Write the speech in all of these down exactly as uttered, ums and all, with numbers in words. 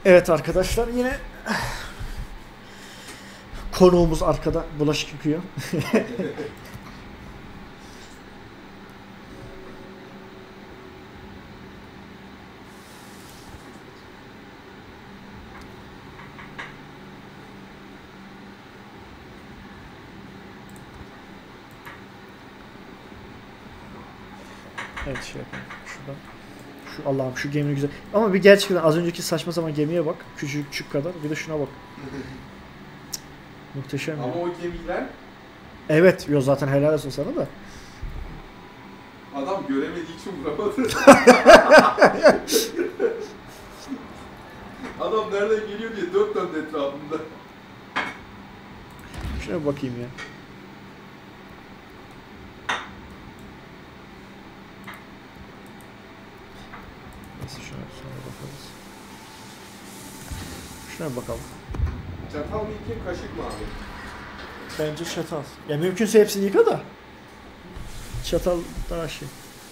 Evet arkadaşlar, yine konuğumuz arkada bulaşık yıkıyor. Evet, şey yapalım şuradan. Şu Allah'ım, şu gemi güzel. Ama bir gerçekten az önceki saçma sapan gemiye bak. Küçük küçük kadar. Bir de şuna bak. Muhteşem. Ama ya. O gemiler... Evet, yo zaten helal olsun sana da. Adam göremediği için vuramadı. Adam nereden geliyor diye dört döndü etrafında. Şuna bir bakayım ya. Neyse, şuna sonra bakarız. Şuna bir bakalım. Çatal mı yıkayım, kaşık mı abi? Bence çatal. Ya mümkünse hepsini yıka da. Çatal daha şey.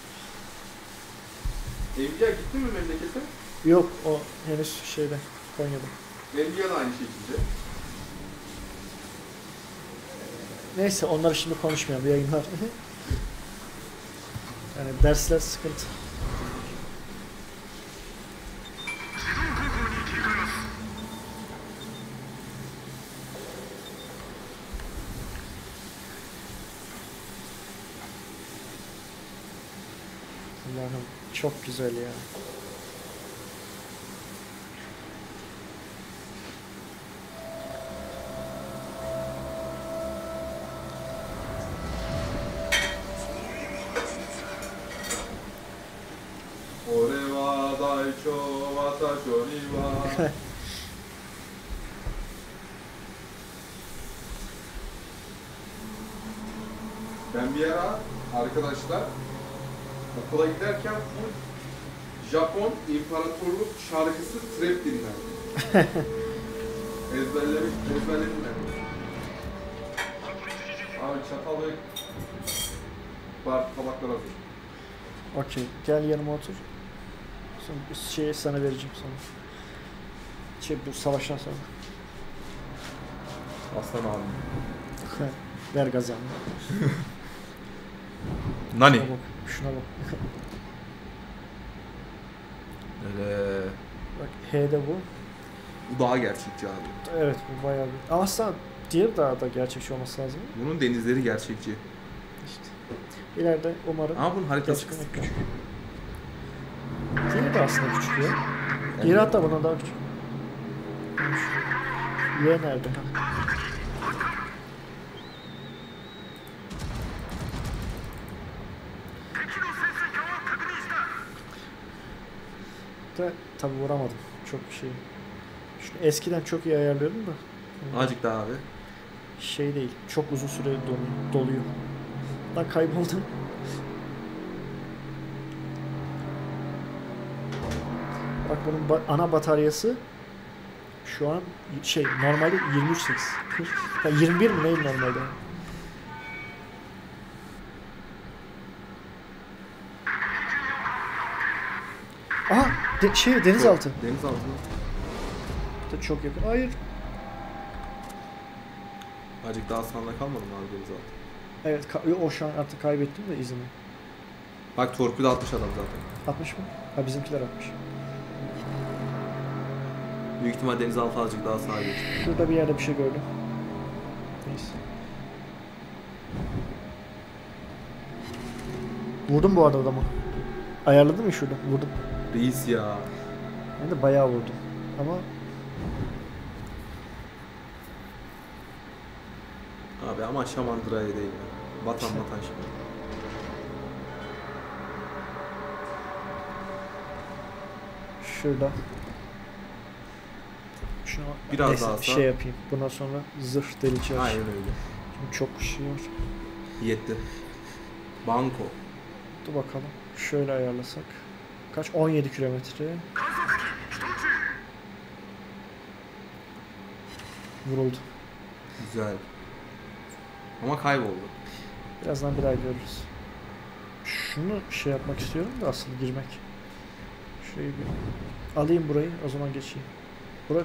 Evliya gitti mi memlekete? Yok, o henüz şeyde, Konya'da. Evliya da aynı şekilde. Neyse, onları şimdi konuşmayalım, yayınlar. Yani dersler sıkıntı. Allah'ım, çok güzel ya. Orewa daicho watashi wa. Ben bir ara arkadaşlar okula giderken full Japon İmparatorluk şarkısı trap dinlerdim. Ezberlemek, ezberledim ben. Abi çatal ve bar tabaklar hazır. Okey, gel yanıma otur. Sonra bir şeyi sana vereceğim sonra. Şey, bu savaştan sonra. Aslan abi. Ver gazanı. Nani? Şuna bak, şuna bak. Öyle. Bak, H'de bu. Bu daha gerçekçi abi. Evet, bu bayağı bir. Ama aslında diğer daha da gerçekçi olması lazım. Bunun denizleri gerçekçi. İşte. İleride umarım. Ama bunun haritası gerçekten küçük. Diğeri de aslında küçük ya. Diğeri hatta bundan daha küçük. Y nerede? Ha. Da tabi vuramadım. Çok şey. Şunu eskiden çok iyi ayarlıyordum da. Azıcık daha abi. Şey değil. Çok uzun süre donuyor, doluyor. Lan kayboldum. Bak, bunun ba ana bataryası şu an şey, normalde yirmi üç sekiz. Ya yirmi bir mi neyim normalde? Aha, de şey denizaltı. Denizaltı. Da çok yakın. Hayır. Azıcık daha sağında kalmadı mı abi denizaltı? Evet, o şu an artık kaybettim de izini. Bak torpido atmış adam zaten. Atmış mı? Ha, bizimkiler atmış. Büyük ihtimal denizaltı azıcık daha sağa geçti. Şurada bir yerde bir şey gördüm. Neyse. Vurdum bu arada adamı. Ayarladın mı şurada? Vurdum. Reis ya. Ben de bayağı vurdum. Ama Abi ama Şamandıra'ya değil ya. Vatan vatan şimdi. şurada. Şuna Biraz neyse, daha sağ. şey yapayım. Bundan sonra zırh deleceğiz. Aynen öyle. Şimdi çok şey var. Yetti. Banko. Dur bakalım. Şöyle ayarlasak. Kaç? on yedi kilometre. Vuruldu. Güzel. Ama kayboldu. Birazdan bir daha görürüz. Şunu şey yapmak istiyorum da aslında girmek. Şurayı bir alayım burayı, o zaman geçeyim. Burak.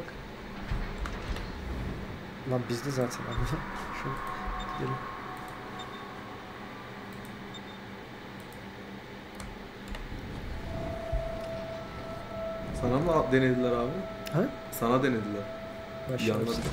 Lan bizde zaten abi. Şöyle gidelim. Sana mı denediler abi? Ha? Sana denediler. Başlayalım. Yanladı.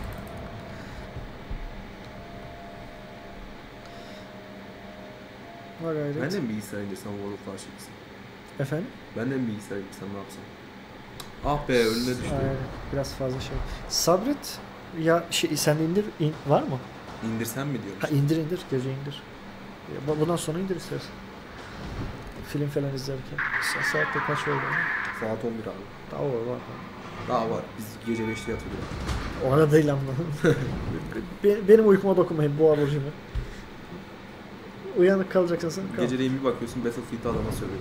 Var gayret. Ben de mi bilgisayar indirsem World of Warships? Efendim? Ben de mi bilgisayar indirsem ne yapsam? Ah be önüne düştü. Aynen. Biraz fazla şey. Sabret. Ya şey sen de indir. in- var mı? İndirsem mi diyorum? Ha indir indir. Gece indir. Ya, bu- bundan sonra indir istersen. Film falan izlerken. Sa- Saat de kaç oldu? Saat on bir abi. Daha var var. Daha var. Biz gece beşte yatıyoruz. O arada değil ama. Be- Benim uykuma dokunmayın bu aburcumu. Uyanık kalacaksın sen. Kal. Geceleyin bir bakıyorsun Battlefield'da adama sövüyor.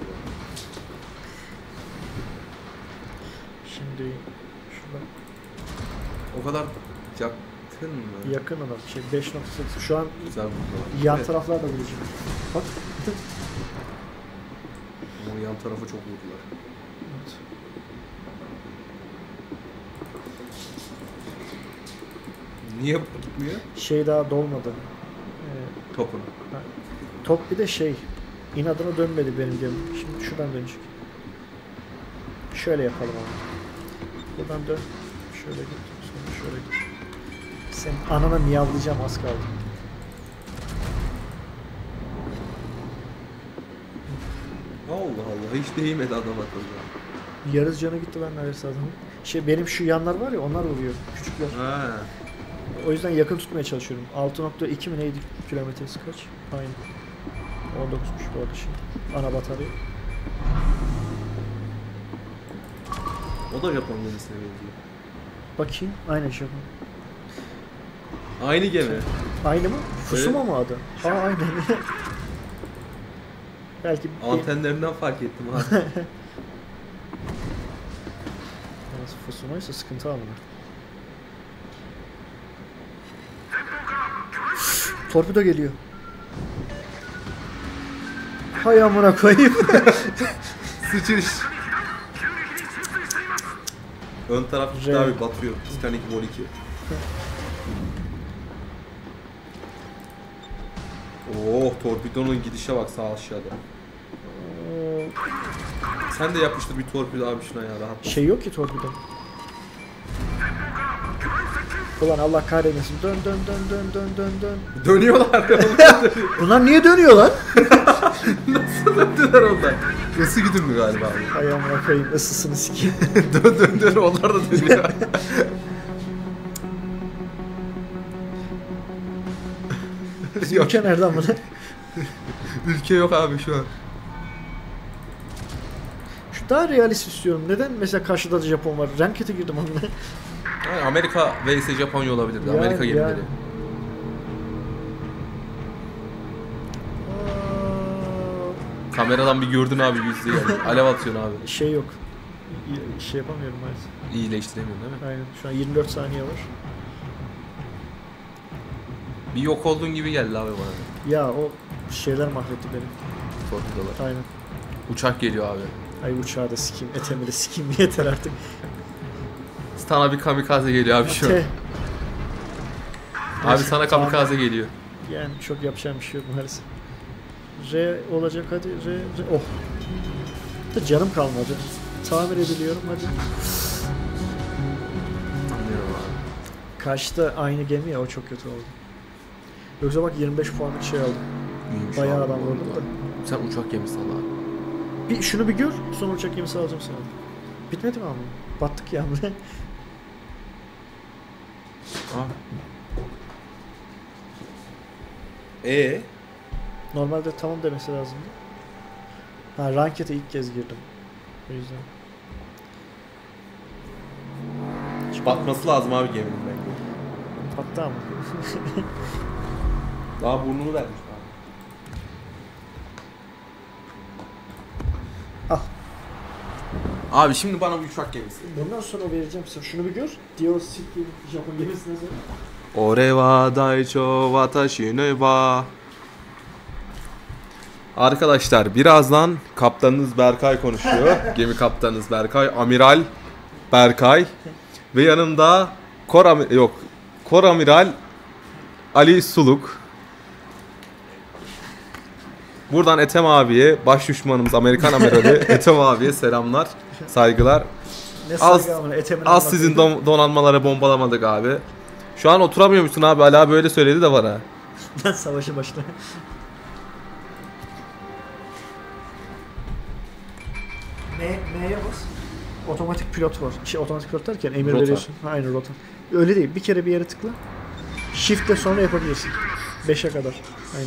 Şimdi şuradan O kadar yakın mı? yakın adam. Şey beş nokta sekiz. Şu an Güzel vurdular. yan Evet. taraflar da vuracak. Bak. Ama yan tarafı çok vurdular. Evet. Niye gitmiyor? Şey daha dolmadı. Ee, Topun. top bir de şey inadına dönmedi benim gemim. Şimdi şuradan dönecek. Şöyle yapalım abi. Buradan dön. Şöyle git. Sonra şöyle git. Senin anana miyavlayacağım az kaldı. Allah Allah hiç değmedi adam akıllı. Yarız canı gitti lan neredeyse adamın. Şey benim şu yanlar var ya onlar vuruyor. Küçükler. Ha. O yüzden yakın tutmaya çalışıyorum. altı nokta iki mi neydi kilometresi kaç? Aynı. on dokuzmuş bu arada şey. Ana batarya. O da Japon gemisine benziyor. Bakayım. Aynen şey. Aynı gemi. Aynı mı? Fusuma Evet. mı adı? Aa aynen. Belki bir... Antenlerinden fark ettim abi. Yalnız Fusuma ise sıkıntı almadı. Torpido geliyor. Hay amına koyayım. Sıçış. Ön taraf R. daha bir batıyor. Titanic Vol iki. Oh torpidonun gidişe bak sağ aşağıda. Ee, Sen de yapıştır bir torpido abi şuna ya rahat. şey yok ki torpido. Ulan Allah kahretmesin. Dön dön dön dön dön dön dön. Dönüyorlar. Bunlar niye dönüyor lan? Nasıl döndüler onlar? Isı güdümlü galiba abi. Hay amına koyayım ısısını sikeyim. dön dön dön onlar da dönüyor. Bizim ülke nereden bunu? Ülke yok abi şu an. Şu daha realist istiyorum. Neden mesela karşıda da Japon var? Ranket'e girdim onunla. Yani Amerika vs Japonya olabilirdi. Yani, Amerika gemileri. yani. Kameradan bir gördün abi yüzde yani. Alev atıyorsun abi. Şey yok. Y- Şey yapamıyorum maalesef. İyileştiremiyorsun değil mi? Aynen. Şu an yirmi dört saniye var. Bir yok olduğun gibi geldi abi bana. Ya o şeyler mahvetti beni. Torpidolar. Aynen. Uçak geliyor abi. Ay uçağı da sikeyim, etemi de sikeyim yeter artık. Sana bir kamikaze geliyor abi şu an. Te. Abi sana kamikaze geliyor. Yani çok yapacağım bir şey yok maalesef. R olacak hadi R, R. Oh. Da canım kalmadı. Tamir ediliyorum hadi. Anlıyorum abi. Karşıda aynı gemi ya o çok kötü oldu. Yoksa bak yirmi beş puanlık şey aldım. İyiymiş Bayağı abi. adam vurdum da. Sen uçak gemisi al abi. Bir şunu bir gör sonra uçak gemisi alacağım sana. Bitmedi mi ama? Battık ya buraya. Ah. Ee? Normalde tamam demesi lazımdı. Ha Ranket'e ilk kez girdim. O yüzden. Batması lazım abi geminin bence. Battı ama. Daha burnunu vermiş abi. Al. Abi şimdi bana bir uçak gemisi. Bundan sonra vereceğim sana. Şunu bir gör. Dio City Japon gemisine sonra. Ore wa daicho watashi no wa. Arkadaşlar birazdan kaptanınız Berkay konuşuyor. Gemi kaptanınız Berkay, amiral Berkay. Ve yanımda Koram yok. Koramiral Ali Suluk. Buradan Ethem abiye, baş düşmanımız Amerikan amirali Ethem abiye selamlar, saygılar. Ne Az, saygı amına, Ethem'in az sizin anlattığı. don- donanmaları bombalamadık abi. Şu an oturamıyormuşsun abi, hala böyle söyledi de bana. Lan savaşı başla. M, M'ye bas. Otomatik pilot var. Şey otomatik pilot derken emir Rota. veriyorsun. Ha, aynı rota. Öyle değil. Bir kere bir yere tıkla. Shift'le sonra yapabilirsin. beşe kadar. Aynen.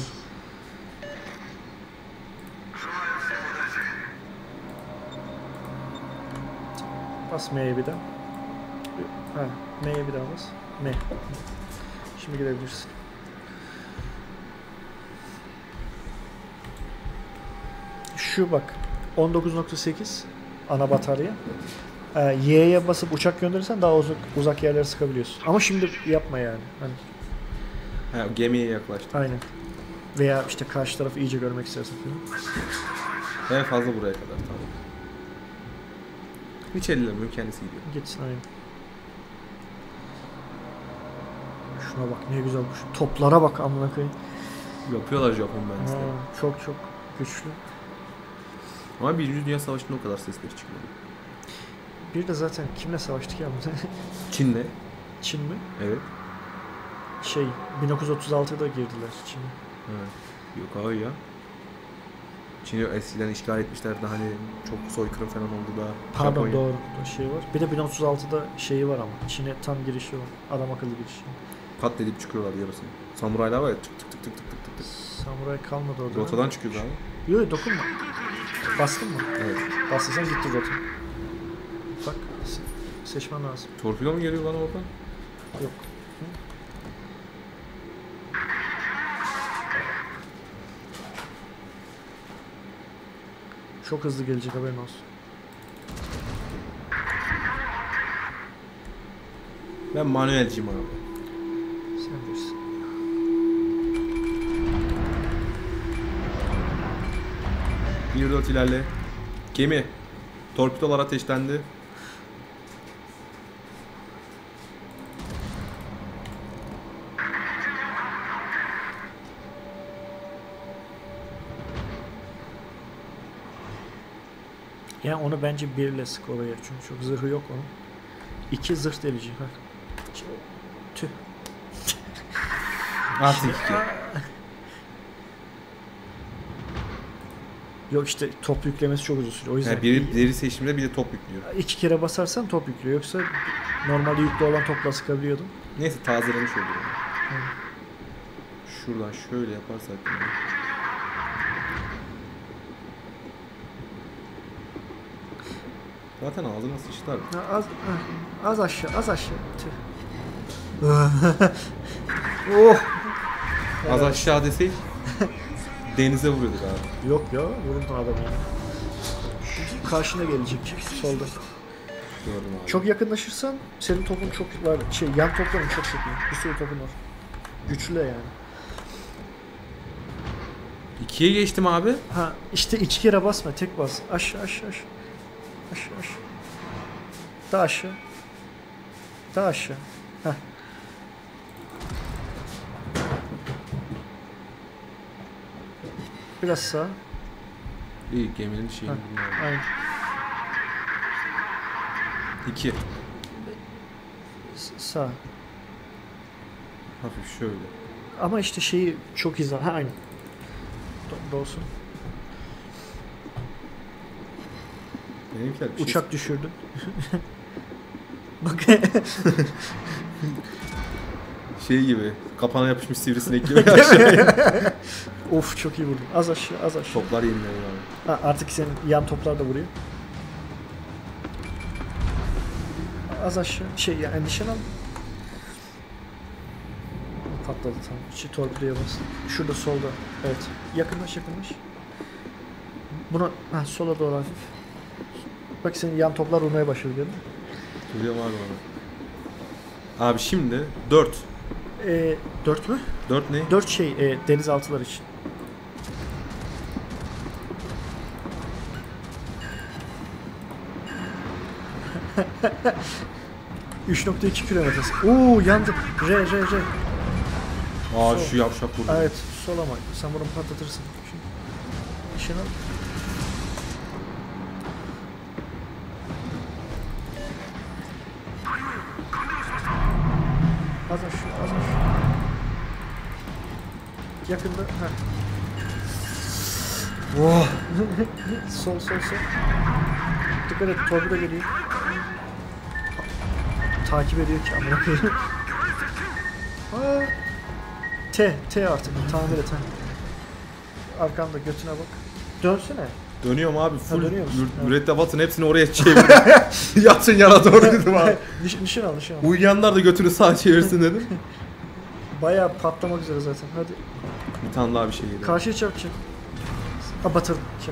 Bas M'ye bir daha. Ha, M'ye bir daha bas. M. Şimdi gidebilirsin. Şu bak. on dokuz nokta sekiz ana batarya. Ee, Y'ye basıp uçak gönderirsen daha uzak, uzak yerlere sıkabiliyorsun. Ama şimdi yapma yani. Hani, Ha, gemiye yaklaştı. aynen. Veya işte karşı tarafı iyice görmek istersen falan. En fazla buraya kadar, tamam. Hiç ellemiyorum, kendisi gidiyor. Gitsin aynen. Şuna bak ne güzel bu. Şu toplara bak amına koyayım. Yapıyorlar Japon Ha, mühendisleri. çok çok güçlü. Ama Birinci Dünya Savaşı'nda o kadar sesleri çıkmadı. Bir de zaten kimle savaştık ya? Çin'le. Çin mi? Evet. Şey bin dokuz yüz otuz altıda girdiler Çin'e. Ha. Yok abi ya. Çin'i eskiden işgal etmişlerdi, hani çok soykırım falan oldu da. Pardon Japonya. doğru o şey var. Bir de bin dokuz yüz otuz altıda şeyi var ama Çin'e tam girişi var. Adam akıllı girişi. Pat dedip çıkıyorlar yarısını. Samuraylar var ya, tık tık tık tık tık tık tık. Samuray kalmadı orada. Rotadan çıkıyordu abi. Yok dokunma. Bastın mı? Evet. Bastıysan gitti rota. Bak se- seçmen lazım. Torpido mu geliyor lan oradan? Yok. Çok hızlı gelecek haberin olsun. Ben manuelciyim abi. Sen bilirsin. bir dört ilerle. Gemi. Torpidolar ateşlendi. Yani onu bence birle sık oraya çünkü çok zırhı yok onun. İki zırh delici. Ha. Şey, tüh. Artık iki. Yok işte top yüklemesi çok uzun sürüyor. O yüzden Yani biri deri seçiminde bir de top yüklüyor. iki kere basarsan top yüklüyor. Yoksa normalde yüklü olan topla sıkabiliyordum. Neyse tazelemiş oluyor. Hı. Şuradan şöyle yaparsak. Yani. Zaten ağzına sıçtılar. Ha, az, ha, az aşağı, az aşağı. Tüh. Oh. Az aşağı desek denize vuruyorduk abi. Yok ya, vurun adamı yani. Karşına gelecek solda. Gördüm abi. Çok yakınlaşırsan senin topun çok var, şey yan topların çok çok iyi. Bir sürü topun var. Güçlü yani. İkiye geçtim abi. Ha işte iki kere basma, tek bas. Aşağı aşağı aşağı. Aşağı aşağı. Daha aşağı. Daha aşağı. Heh. Biraz sağ. İyi, geminin şeyini Ha, bilmiyorum. aynen. İki. S- Sağ. Hafif şöyle. Ama işte şeyi çok izler. Ha aynı. Do- Dolsun. Benimkiler bir şey... Uçak düşürdün. Bak. Şey gibi, kapana yapışmış sivrisinek gibi aşağıya. Of çok iyi vurdun. Az aşağı, az aşağı. Toplar yeniliyor abi. Ha, artık senin yan toplar da vuruyor. Az aşağı. Şey ya yani nişan al. Patladı tamam. Şu torpidoya bas. Şurada solda. Evet. Yakınlaş yakınlaş. Buna ha, sola doğru hafif. Bak senin yan toplar vurmaya başladı değil mi? Duruyorum abi bana. Abi şimdi dört. Ee, dört mü? dört ne? Dört şey e, denizaltılar için. üç nokta iki kilometresi. Oo yandı. R R R. Aa Sol. şu yavşak vurdu. Evet sol ama sen bunu patlatırsın. Şimdi işini al. Az aşağı, az aşağı. Yakında, ha. Oh. Sol, sol, sol. Dikkat et, torpido geliyor. Takip ediyor ki amına koyayım. Aa. T, T artık. Tamir et ha. Arkamda götüne bak. Dönsene. Dönüyorum abi full dönüyor musun? mü- Evet. mürettebatın hepsini oraya çevirdim. Yatın yana doğru dedim abi. Niş, nişan al, nişan al. Uyuyanlar da götünü sağa çevirsin dedim. Bayağı patlamak üzere zaten. Hadi. Bir tane daha bir şey geliyor. Karşıya çarpacak. Ha batırdım. Çak.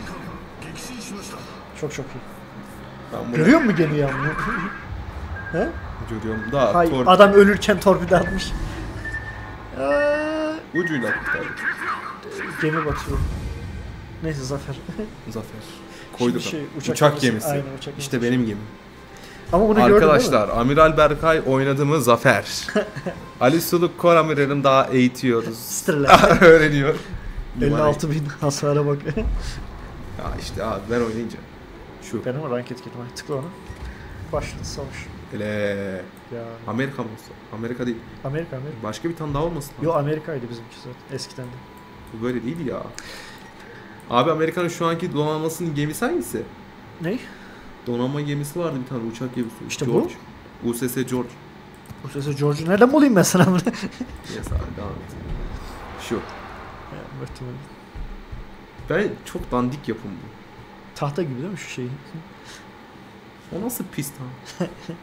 Çok çok iyi. Ben bunu Görüyor musun gemiyi amına? He? görüyorum. Daha Hayır, tor adam ölürken torpido atmış. Aa, ucuyla kurtardık. gemi batıyor. Neyse zafer. Zafer. Koyduk. Şimdi şey, uçak, uçak gemisi. gemisi. Aynen, uçak işte gemisi. benim gemim. Ama bunu gördün değil mi? Arkadaşlar Amiral Berkay oynadı mı Zafer. Ali Suluk Kor Amiral'im daha eğitiyoruz. Strela. Öğreniyor. elli altı bin hasara bak. Ya işte abi ben oynayınca. Şu. Benim o rank etkilim. Tıkla ona. Başladı savaş. Hele. Ya. Amerika mı? Amerika değil. Amerika, Amerika. Başka bir tane daha olmasın? Yo Amerika'ydı bizimki zaten eskiden de. Bu böyle değil ya. Abi Amerika'nın şu anki donanmasının gemisi hangisi? Ne? Donanma gemisi vardı bir tane uçak gemisi. İşte George. U S S George. Bu sesi George'u nereden bulayım ben sana bunu? Yes abi devam et. Şu. Ya, muhtemelen. Ben çok dandik yapım bu. Tahta gibi değil mi şu şey? O nasıl pis lan?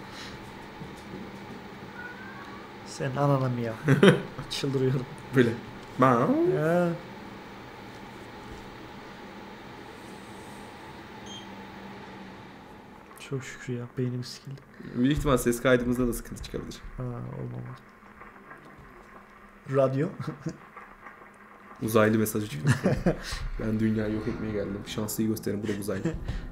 Sen anana mı ya? Çıldırıyorum. Böyle. Ben. Ya. Çok şükür ya beynim sikildi. Büyük ihtimal ses kaydımızda da sıkıntı çıkabilir. Ha olmamalı. Radyo. Uzaylı mesajı çıkıyor. Ben dünyayı yok etmeye geldim. Şanslıyı gösterin, bu da uzaylı.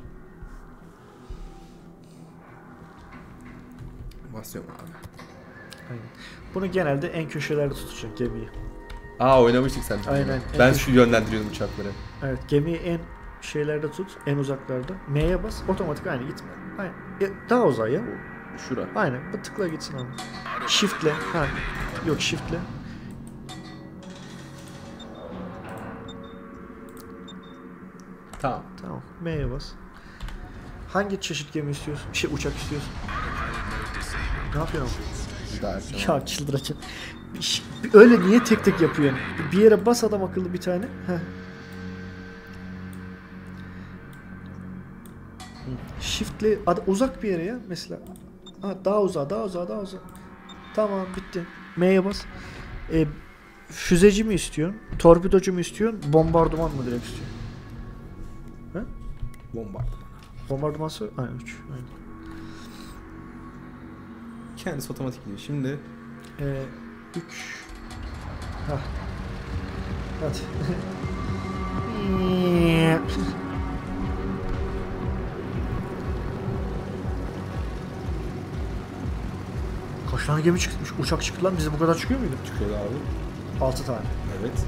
Basıyorum abi. Aynen. Bunu genelde en köşelerde tutacak gemiyi. Aa oynamıştık sen. Aynen. Ben En şu yönlendiriyordum uçakları. Evet gemiyi en şeylerde tut, en uzaklarda. M'ye bas, otomatik aynı gitme. Aynen. E, daha uzay ya. Şura. Aynen. Bu tıkla gitsin abi. Shift'le. Ha. Yok shift'le. Tamam. Tamam. M'ye bas. Hangi çeşit gemi istiyorsun? Şey uçak istiyorsun. Ne yapıyorsun? Bir daha yapacağım. Ya çıldıracağım. Ş- Öyle niye tek tek yapıyorsun? Bir yere bas adam akıllı bir tane. Heh. Shift'le ad- uzak bir yere ya mesela. Ha, daha uzağa, daha uzağa, daha uzağa. Tamam bitti. M'ye bas. E, füzeci mi istiyorsun? Torpidocu mu istiyorsun? Bombardıman mı direkt istiyorsun? He? Bomba. Bombardımansı? Aynen üç. Aynen. Kendisi otomatik gidiyor. Şimdi Ee, üç. Hah. Hadi. Kaç tane gemi çıkmış? Uçak çıktı lan. Bize bu kadar çıkıyor muydu? çıkıyor abi. altı tane. Evet.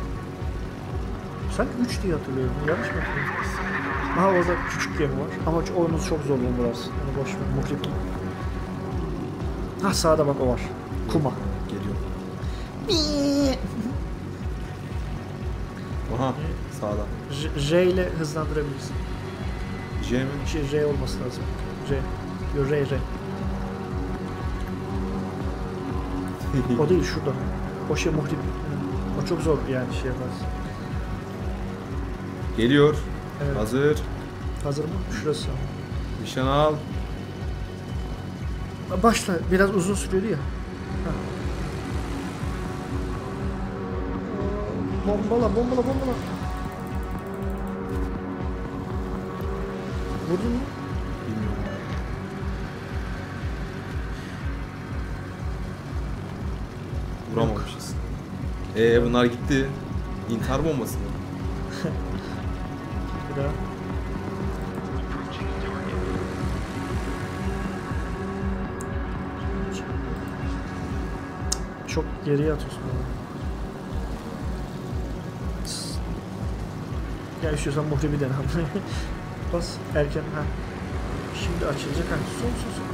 Sanki üç diye hatırlıyorum. Yanlış mı hatırlıyorum? Aha orada küçük gemi var. Ama oyunuz çok zorlu biraz. Onu boş ver. Muhlip gibi. Ha sağda bak o var. Kuma. Geliyor. Aha sağdan. J, J ile hızlandırabilirsin. J mi? Şey R olması lazım. R. Yo R R. O değil şurada. O şey muhlip. O çok zor yani şey yaparsın. Geliyor. Evet. Hazır. Hazır mı? Şurası. Nişan al. Başla. Biraz uzun sürüyordu ya. Ha. Bombala, bombala, bombala. Vurdun mu? Bilmiyorum. Vuramamışız. Ee bunlar gitti. İntihar bombası mı? Bir daha. çok geriye atıyorsun bana. Ya istiyorsan muhrebi dene abi. Bas erken ha. Şimdi açılacak ha. Sol sol sol.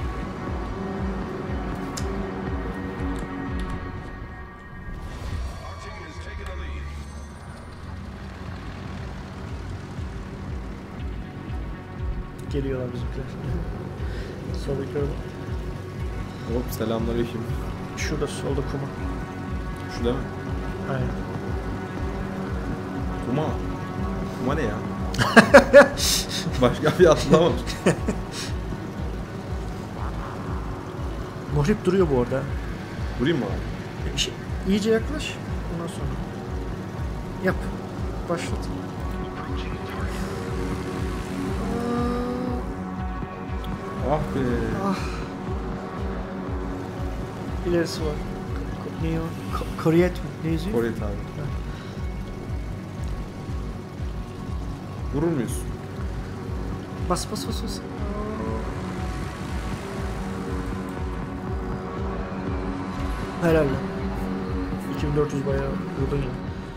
Geliyorlar bizimkiler. Solda yukarıda. Hop selamünaleyküm. Şurada solda kuma. Şu değil mi? Aynen. Kuma. Kuma ne ya? Başka bir atlamamış. Muhrip duruyor bu arada. Vurayım mı abi? Şey, iyice yaklaş. Ondan sonra. Yap. Başlat. Ah be. Ah. İlerisi var. Ko- Ne o? Ko- Koriyet mi? Ne yazıyor? Koruyet abi. Vurur muyuz? Bas bas bas bas. Helal lan. iki bin dört yüz bayağı vurdun yine.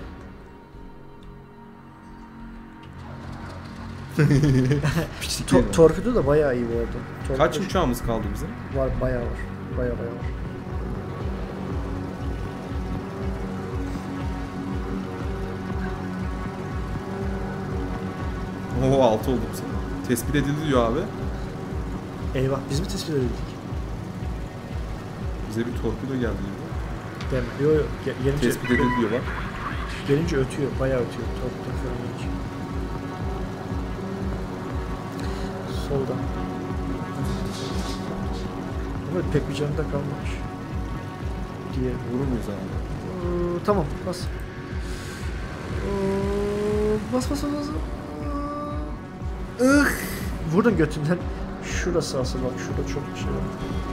Piçlik To- değil mi? torpido da bayağı iyi bu arada. Torpido Kaç uçağımız kaldı bizim? var, bayağı var. Bayağı bayağı var. Oo altı oldu bu sefer. Tespit edildi diyor abi. Eyvah, biz mi tespit edildik? Bize bir torpido geldi gibi. Değil mi? Yok yok. Ge- gelince, Tespit edildi diyor bak. gelince ötüyor, bayağı ötüyor. Torpido falan gelince. Solda. Ama pek bir canı da kalmamış. Diye. Vurur muyuz abi? Ee, tamam, bas. Ee, bas bas bas bas. Ih! Vurdun götünden. Şurası asıl bak, şurada çok bir şey var.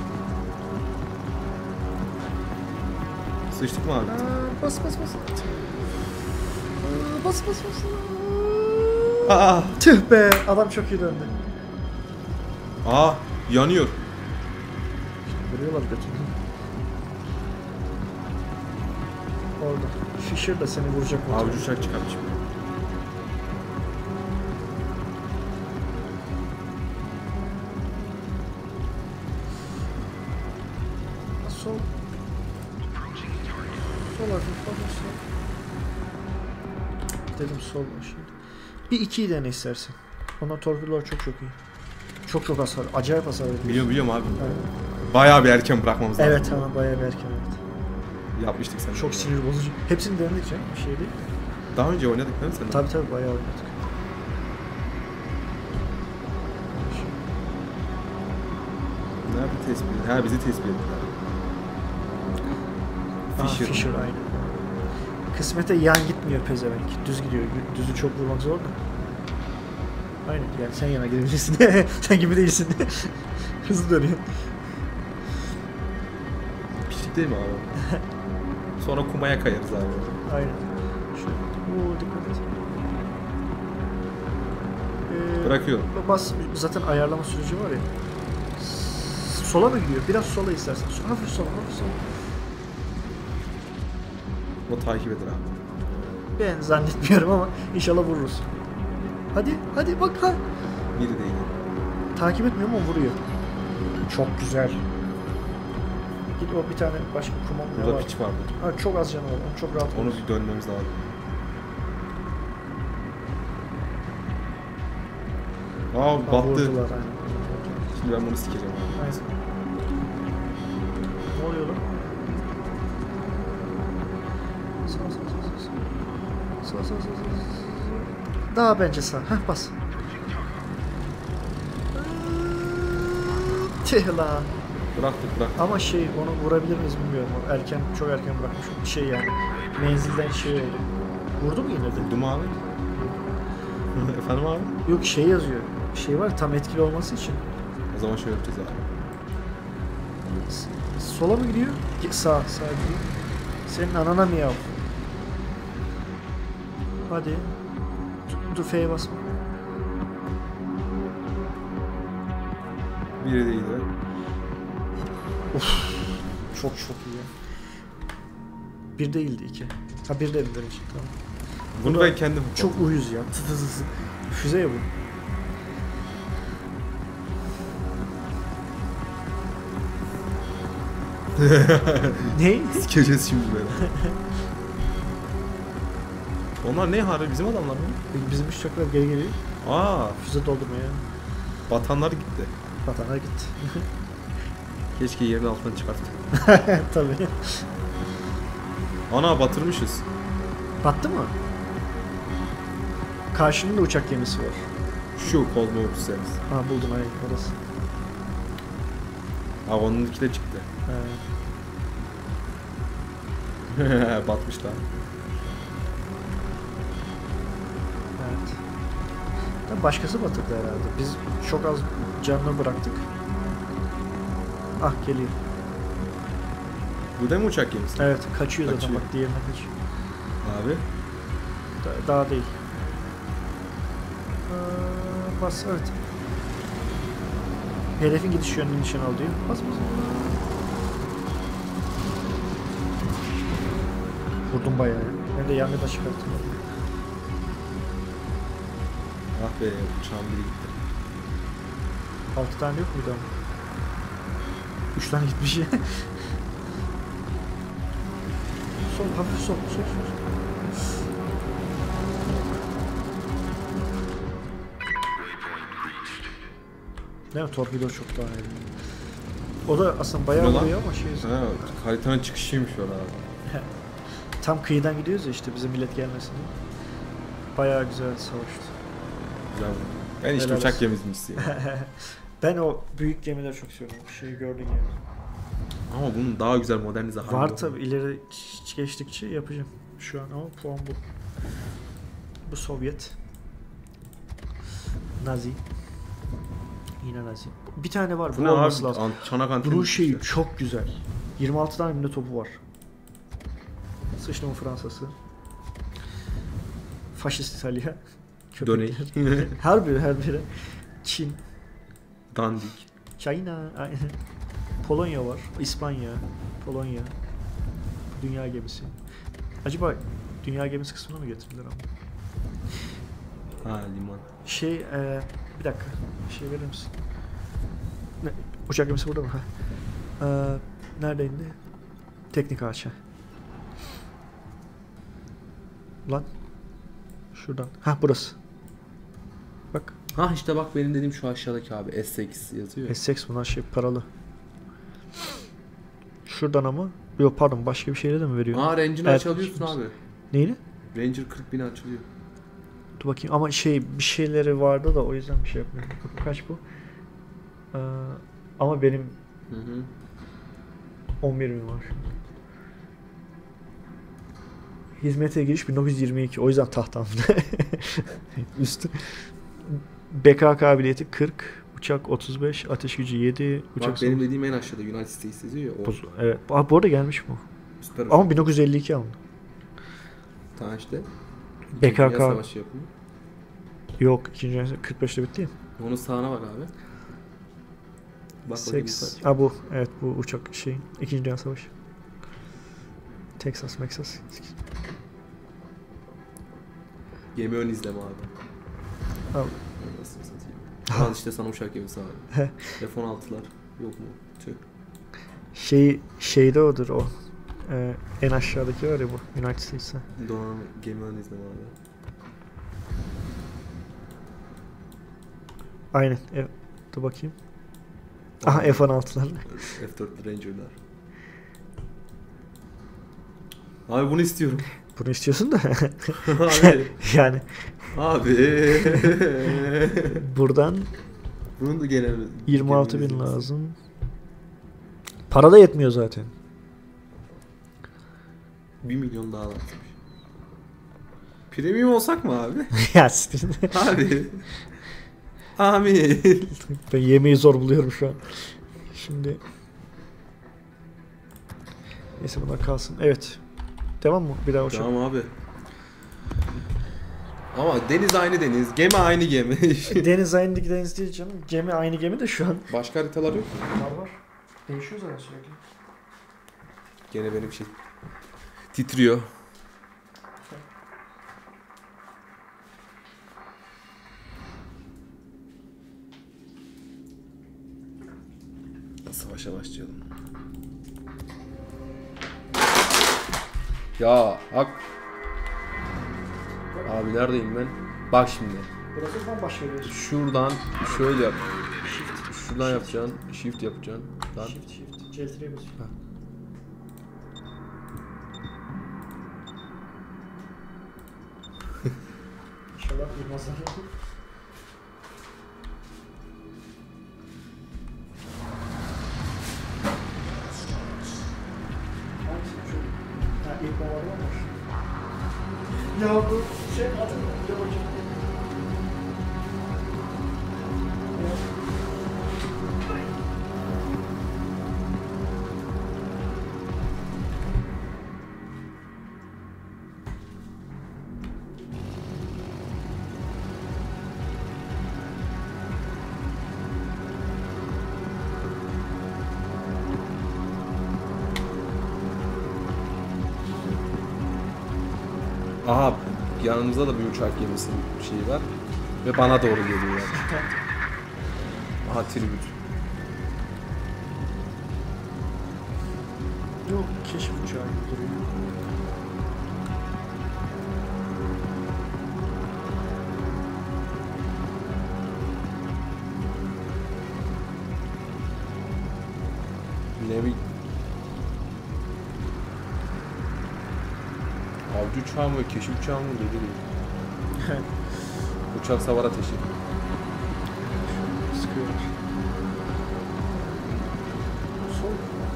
Sıçtık mı abi? Aa, bas bas bas. Aa, bas bas bas. Aa! Tüh be, adam çok iyi döndü. Aa! Yanıyor. Vuruyorlar götünden. Orada. Fisher da seni vuracak. Avcı uçak çıkarmış. Sol. Sol hafif hafif sol. Dedim sol şimdi. Bir ikiyi dene istersen. Ona torpidolar çok çok iyi. Çok çok hasar. Acayip hasar veriyor. Biliyorum biliyorum abi. Aynen. Bayağı bir erken bırakmamız lazım. Evet ama bayağı bir erken evet. Yapmıştık sen. Çok sinir bozucu. Hepsini denedik canım. Bir şey değil. Daha önce oynadık değil mi sen? Tabii tabii bayağı oynadık. Nerede tespit edildi? Ha bizi tespit ettiler. Fisher. Fisher. Fisher aynen. Kısmete yan gitmiyor pezevenk. Düz gidiyor. Düzü çok vurmak zor da. Aynen yani sen yana gidebilirsin. Sen gibi değilsin. Hızlı dönüyor. Pislik değil mi abi? Sonra kumaya kayarız abi. Aynen. Şöyle. Oo dikkat et. Ee, Bırakıyorum. Bas. Zaten ayarlama süreci var ya. S- Sola mı gidiyor? Biraz sola istersen. So- Hafif sola, hafif sola. O takip eder abi. Ben zannetmiyorum ama inşallah vururuz. Hadi, hadi bak ha. Biri değil. Takip etmiyor ama vuruyor. Çok güzel. Git o bir tane başka kumanda Burada var. piç vardı. Ha, çok az canı var. Onu çok rahat Onu vururuz. bir dönmemiz lazım. Aa Ha, battı. vurdular, aynen. Şimdi ben bunu sikeceğim abi. Aynen. Ne oluyor lan? Sağ sağ sağ sağ sağ. Sağ sağ sağ sağ. Daha bence sağ. Heh bas. Tüh lan. Bıraktık bıraktık. Ama şey onu vurabilir miyiz bilmiyorum. O erken, çok erken bırakmış. Şey yani menzilden şey oldu. Vurdu mu yine de? Vurdum abi. Efendim abi? Yok şey yazıyor. Şey var tam etkili olması için. O zaman şöyle yapacağız abi. S- Sola mı gidiyor? Ge- Sağ, sağ gidiyor. Senin anana miyav. Hadi. Dur, dur F'ye basma. Biri değil de. Çok çok iyi. Bir değildi iki. Ha bir dedim benim için tamam. Bunu Bu da ben kendim çok uyuz ya. Tı tı tı tı. Füze ya bu. Ne? sikeceğiz şimdi böyle. Onlar ne harbi bizim adamlar mı? Bizim üç uçaklar geri geliyor. Aa, Füze doldurmaya. batanlar gitti. Vatana gitti. Keşke yerin altından çıkarttı. Tabii. Ana batırmışız. Battı mı? Karşının da uçak gemisi var. Şu Kozmo otuz sekiz. Ha buldum aynen orası. Ha onunki de çıktı. Evet. Batmışlar. Evet. Tabii başkası batırdı herhalde. Biz çok az canını bıraktık. Ah geliyor. Bu da mı uçak gemisi? Evet kaçıyor, zaten Kaçıyor. bak diğerine kaçıyor. Abi. Da- daha değil. Aa, bas evet. Hedefin gidiş yönünü nişan al diyor. Bas bas. Vurdum bayağı ya. Ben de yangına çıkarttım. Ah be uçağın biri gitti. Altı tane yok muydu ama? Üç tane gitmiş ya. Sol hafif sol sol sol. Değil mi? Torpido çok daha iyi. O da aslında bayağı Ne lan? vuruyor ama şey... Ha, haritanın çıkışıymış orada. Tam kıyıdan gidiyoruz ya işte bize millet gelmesin diye. Bayağı güzel savaştı. Güzel. Ben işte Helal uçak olsun. gemisiyim. Ben o büyük gemileri çok seviyorum. Şeyi gördün yani. Ama bunun daha güzel modernize hali Var yok. tabi, ileri ç- geçtikçe yapacağım. Şu an ama puan bu. Bu Sovyet. Nazi. Yine Nazi. Bir tane var. Bu Bu ne olması abi? lazım. An- Çanak anteni. Bunun şeyi çok güzel. yirmi altı tane bile topu var. Sıçtım Fransası. Faşist İtalya. Döney. Köpekler. her biri her biri. Çin. Dandik. China. Aynen. Polonya var. İspanya. Polonya. Dünya gemisi. Acaba dünya gemisi kısmına mı getirdiler ama? Ha liman. Şey, e, bir dakika. Şey verir misin? Ne? Uçak gemisi burada mı? Ha. E, nerede indi? Teknik ağaç. ha. Lan. Şuradan. Ha burası. Bak. Ha işte bak benim dediğim şu aşağıdaki abi S sekiz yazıyor. S X bunlar şey paralı. Şuradan ama. Yok pardon, başka bir şeyle de mi veriyor? Aa Ranger'ı Evet, açabiliyorsun şimdi- abi. Neyini? Ranger kırk bin açılıyor. Dur bakayım ama şey bir şeyleri vardı da o yüzden bir şey yapmıyorum. Kaç bu? Ee, ama benim Hı hı. on bir bin var. Hizmete giriş bin dokuz yüz yirmi iki. O yüzden tahtamda. Üstü. B K kabiliyeti kırk. Uçak otuz beş. Ateş gücü yedi. Uçak Bak benim savunma- dediğim en aşağıda United States yazıyor ya. O. Boz- Evet. Aa, bu arada gelmiş bu. Süper Ama bin dokuz yüz elli iki alındı. Tamam işte. B K K. Dünya Savaşı yapımı. Yok. ikinci Dünya Savaşı kırk beşte bitti ya. Onun sağına bak abi. Bak bakayım bir Seks. saat. Ha bu. Evet bu uçak şey. İkinci Dünya Savaşı. Texas, Texas. Gemi ön izleme abi. Al. Nasıl satayım? Al işte sana uçak gemisi abi. F on altılar yok mu? Tüh. Şey şeyde odur o. Ee, en aşağıdaki var ya bu. United States'te. Donanım gemi ön izleme abi. Aynen. E, dur bakayım. Aha F on altılar. F dört Ranger'lar. Abi bunu istiyorum. Bunu istiyorsun da. abi. Yani Abi. buradan Bunun da genel yirmi altı bin genel izlemesi. lazım. Para da yetmiyor zaten. bir milyon daha lazım. Premium olsak mı abi? Ya siktir. abi. Amin. Ben yemeği zor buluyorum şu an. Şimdi neyse bunlar kalsın. Evet. Devam mı? Bir daha o şey. Tamam abi. Ama deniz aynı deniz, gemi aynı gemi. Deniz aynı deniz değil canım. Gemi aynı gemi de şu an. Başka haritalar yok mu? Var var. Değişiyor zaten sürekli. Gene benim şey. Titriyor. Savaşa başlayalım. Ya hak. Abi neredeyim ben? Bak şimdi. Burası bambaşka bir yer. Şuradan şöyle yap. Şuradan yapacaksın. Shift yapacaksın. Lan. Shift shift. C L'ye basıyor. Ha. İnşallah vurmazlar. Ha, ilk babalar var. Ya bu şey adı mı? Bir de bakayım. Aha yanımızda da bir uçak gemisi bir şey var. Ve bana doğru geliyor yani. Aha tribüt. Yok, keşif uçağı gibi duruyor. Ne bir... Avcı uçağı mı, keşif uçağı mı belli değil. Uçak savar ateşi. Sıkıyorlar. Sol.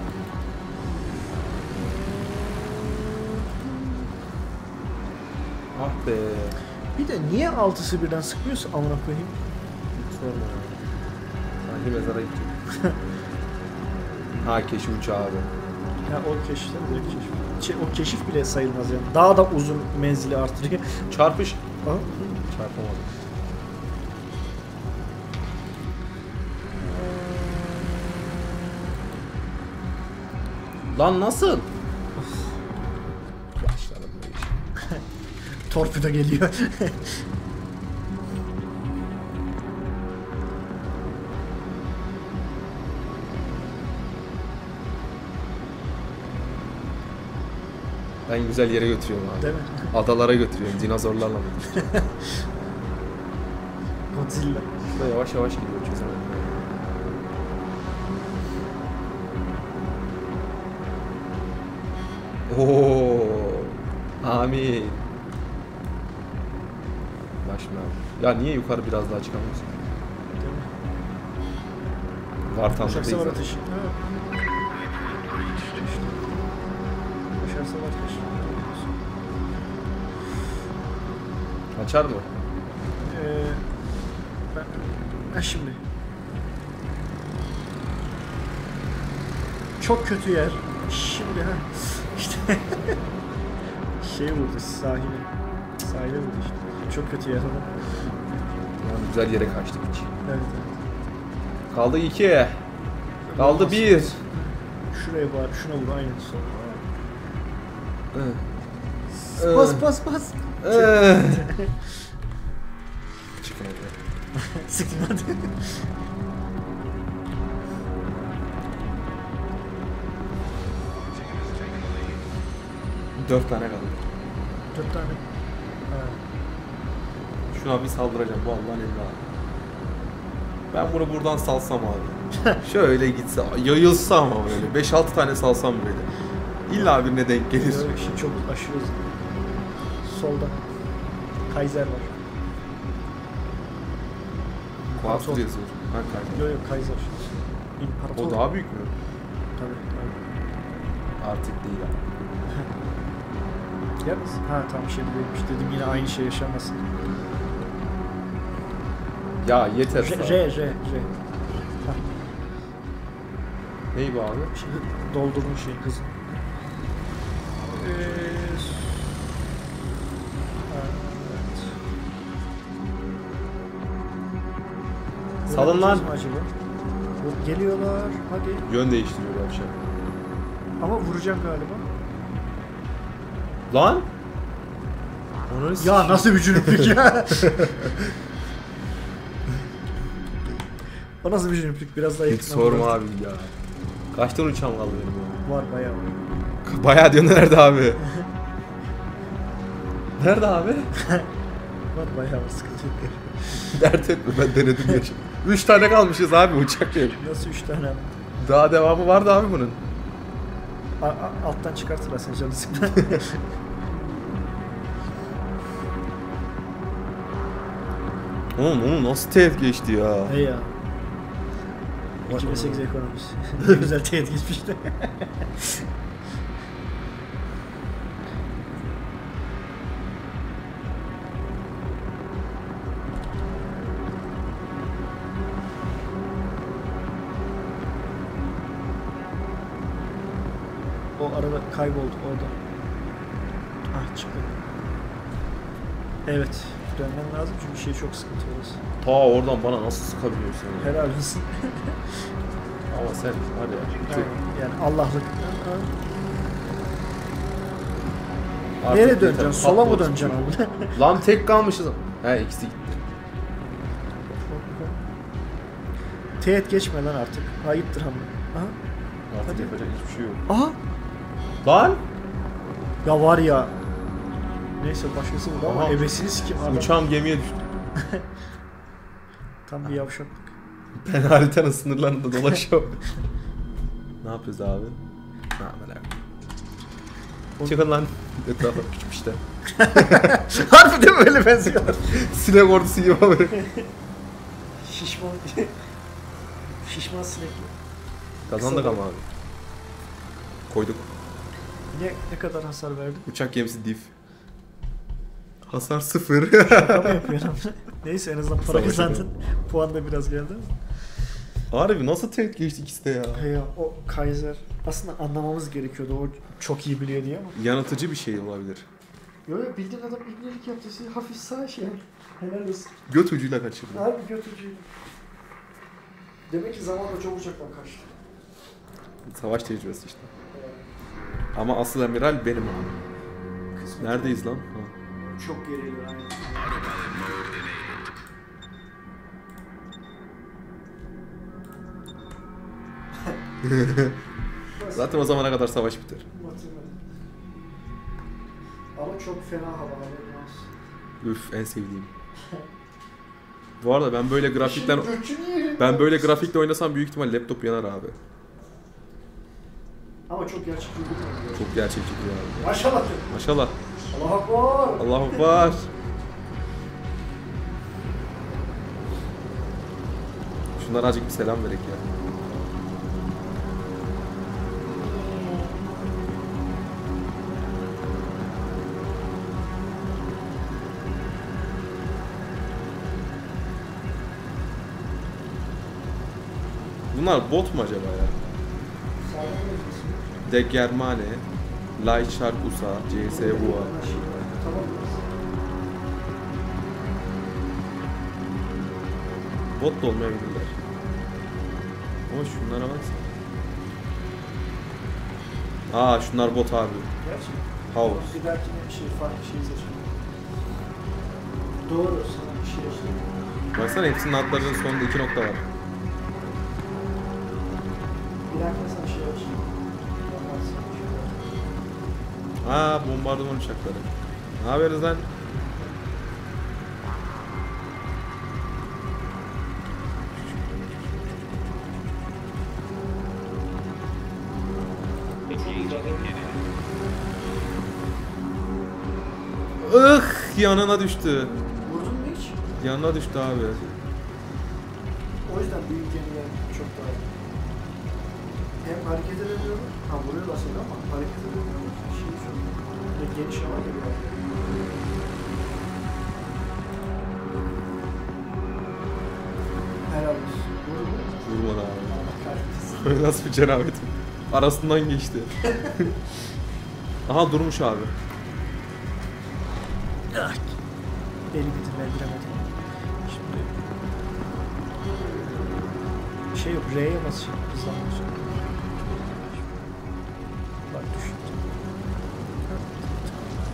Ah be. Bir de niye altısı birden sıkmıyorsa amına koyayım? Hiç sorma ya. Sanki mezara gidecek. Ha keşif uçağı abi. Ya o keşiften direkt keşif. Şey, o keşif bile sayılmaz yani. Daha da uzun menzili artırıyor. Çarpış. Aha. Çarpamadım. Lan nasıl? Başlarım böyle şey. Torpido geliyor. Ben güzel yere götürüyorum abi. Değil mi? Adalara götürüyorum. Dinozorlarla mı? Godzilla. Şurada yavaş yavaş gidiyor çözemedim. Oo, amin. Başım abi. Ya niye yukarı biraz daha çıkamıyorsun? Değil mi? Var Başarsa var tanrıdayız. ateşi. Evet. Başarsa var ateşi. Açar mı? Ee, ben... Ha şimdi. Çok kötü yer. Şimdi ha. İşte. şey vurdu sahile. Sahile vurdu işte. Çok kötü yer ama. Yani güzel yere kaçtık hiç. Evet, evet. Kaldı iki. Kaldı bir. Şuraya bak, şuna vur aynen sonra. Ee, Bas bas bas. ee. Çıkın hadi. Sıktım hadi. Dört tane kaldı. Dört tane. Ha. Şuna bir saldıracağım bu Allah'ın emri abi. Ben bunu buradan salsam abi. Şöyle gitse, yayılsa ama böyle. beş altı tane salsam böyle. İlla birine denk gelir. Yok, şimdi çok aşırı hızlı. Solda. Kaiser var. Kuartz İmparator. yazıyor. Ha Kaiser. Yok yok Kaiser. İmparator. O daha büyük mü? Tabii. tabii. Artık değil abi. Yalnız. Ha tamam şey değilmiş. Dedim yine aynı şey yaşanmasın. Ya yeter. R, sana. R, R. R. Ney bu abi? Şey, doldurmuş şey hızı. Ee, evet. Salın lan. Vurabileceğiz mi acaba? Vur- Geliyorlar. Hadi. Yön değiştiriyor bu akşam. Ama vuracağım galiba. Lan! Onu Ya nasıl bir cünüplük ya? O nasıl bir cünüplük? Biraz daha Hiç yakın. sorma abi ya. Kaç tane uçağım kaldı benim ya? Var bayağı var. Bayağı diyor nerede abi? Nerede abi? Var bayağı var, sıkıntı yok. Dert etme ben denedim ya şimdi. Üç tane kalmışız abi uçak yok. Nasıl üç tane abi? Daha devamı vardı abi bunun. A- a- alttan çıkartırlar seni canı sıkma. Oğlum onu nasıl teğet geçti ya? Hey ya. iki bin sekiz ekonomisi. Ne güzel teğet geçmişti. O arada kayboldu orada. Ah çıktı. Evet. Dönmen lazım çünkü şey çok sıkıntı orası. Ta oradan bana nasıl sıkabiliyorsun ya? Helal olsun. Ama sen hadi ya. Yani, yani Allah'lık. Artık Nereye yeter, döneceksin? Sola mı patladı. döneceksin abi? Lan tek kalmışız. He ikisi gitti. Teğet geçme lan artık. Ayıptır ama. Aha. Artık Hadi. yapacak hiçbir şey yok. Aha. Lan! Ya var ya. Neyse başkası burada ama Aha. ebesini sikim adam. Uçağım gemiye düştü. Tam bir yavşaklık. Ben haritanın sınırlarında dolaşıyorum. Ne yapıyoruz abi? Ha merak. Çıkın lan. Etrafa küçük işte. Harbi değil mi böyle benziyorlar? Sinek ordusu gibi böyle. Şişman. Şişman sinekli. Kazandık ama abi. Koyduk. Ne, ne kadar hasar verdi? Uçak gemisi diff. Hasar sıfır. Şaka mı yapıyorsun? Neyse en azından para Savaş kazandın. Puan da biraz geldi ama. Harbi nasıl tek geçti ikisi de ya? He ya o Kaiser aslında anlamamız gerekiyordu. O çok iyi biliyor diye ama. Yanıltıcı bir şey olabilir. Yo yo bildiğin adam ibnelik yaptı. Hafif sağ şey. Helal olsun. Göt ucuyla kaçırdı. Harbi götürücüydü. Demek ki zamanla çok uçaktan kaçtı. Savaş tecrübesi işte. Ama asıl amiral benim abi. Kısmet. Neredeyiz lan? Ha. Çok geriliyor aynen. Zaten o zamana kadar savaş biter. Batırmadı. Ama çok fena hava haberin olsun. Üf en sevdiğim. Bu arada ben böyle grafikten Şimdi göçünü yerim. ben böyle grafikle oynasam büyük ihtimal laptop yanar abi. Ama çok gerçekçi değil. Çok gerçekçi duruyor abi. Maşallah. Maşallah. Allah akbar. Allahu Ekber. Şunlara azıcık bir selam verek ya. Bunlar bot mu acaba ya? De Germane, Light Shark U S A, C S U A. Tamam. Bot da olmayabilirler. Ama şunlara baksana. Aa şunlar bot abi. Gerçekten. House. Bir dahakine bir şey farklı şey seçelim. Doğru sana bir şey işte. Baksana hepsinin adlarının sonunda iki nokta var. Bir dahakine sana şey açayım. Aa bombardıman uçakları. Ne yapıyoruz lan? Ih yanına düştü. Vurdun mu hiç? Yanına düştü abi. O yüzden büyük gemiler çok daha iyi. Hem hareket edebiliyorum. Ha vuruyorlar seni ama hareket edebiliyorum. Şey çok. Ve geniş hava geliyor. Helal olsun. Vurdu mu? Vurmadı abi. Allah kahretsin. Nasıl bir cenabet. Arasından geçti. Aha durmuş abi. Ah, Deli bitim ben giremedim. Şimdi şey yok, R'ye basacağım. Hızlanmış. Bak düştü.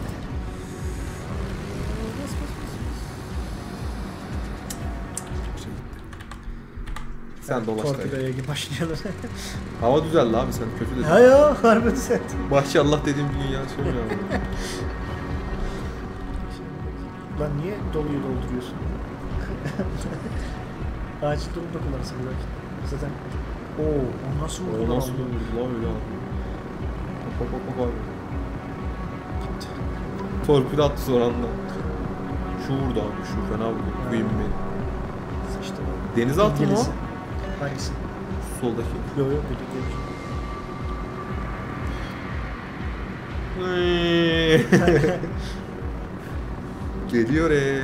Sen dolaş dayı. Torpidoya gibi başlayalım. Hava düzeldi abi, sen kötü dedin. Ha ya harbi düzeldi. Maşallah dediğim bir dünya söylüyor abi. Lan niye doluyu dolduruyorsun? Acil durumda kullanırsın belki. Zaten ooo o nasıl vurdu? O nasıl vurdu lan öyle abi? Bak bak bak abi. Gitti. Torpido attı son anda. Şu vurdu abi, şu fena vurdu. Queen beni. Sıçtı. Denizaltı mı o? İngiliz. Hangisi? Soldaki. Yok yok birlikte. Geliyor e.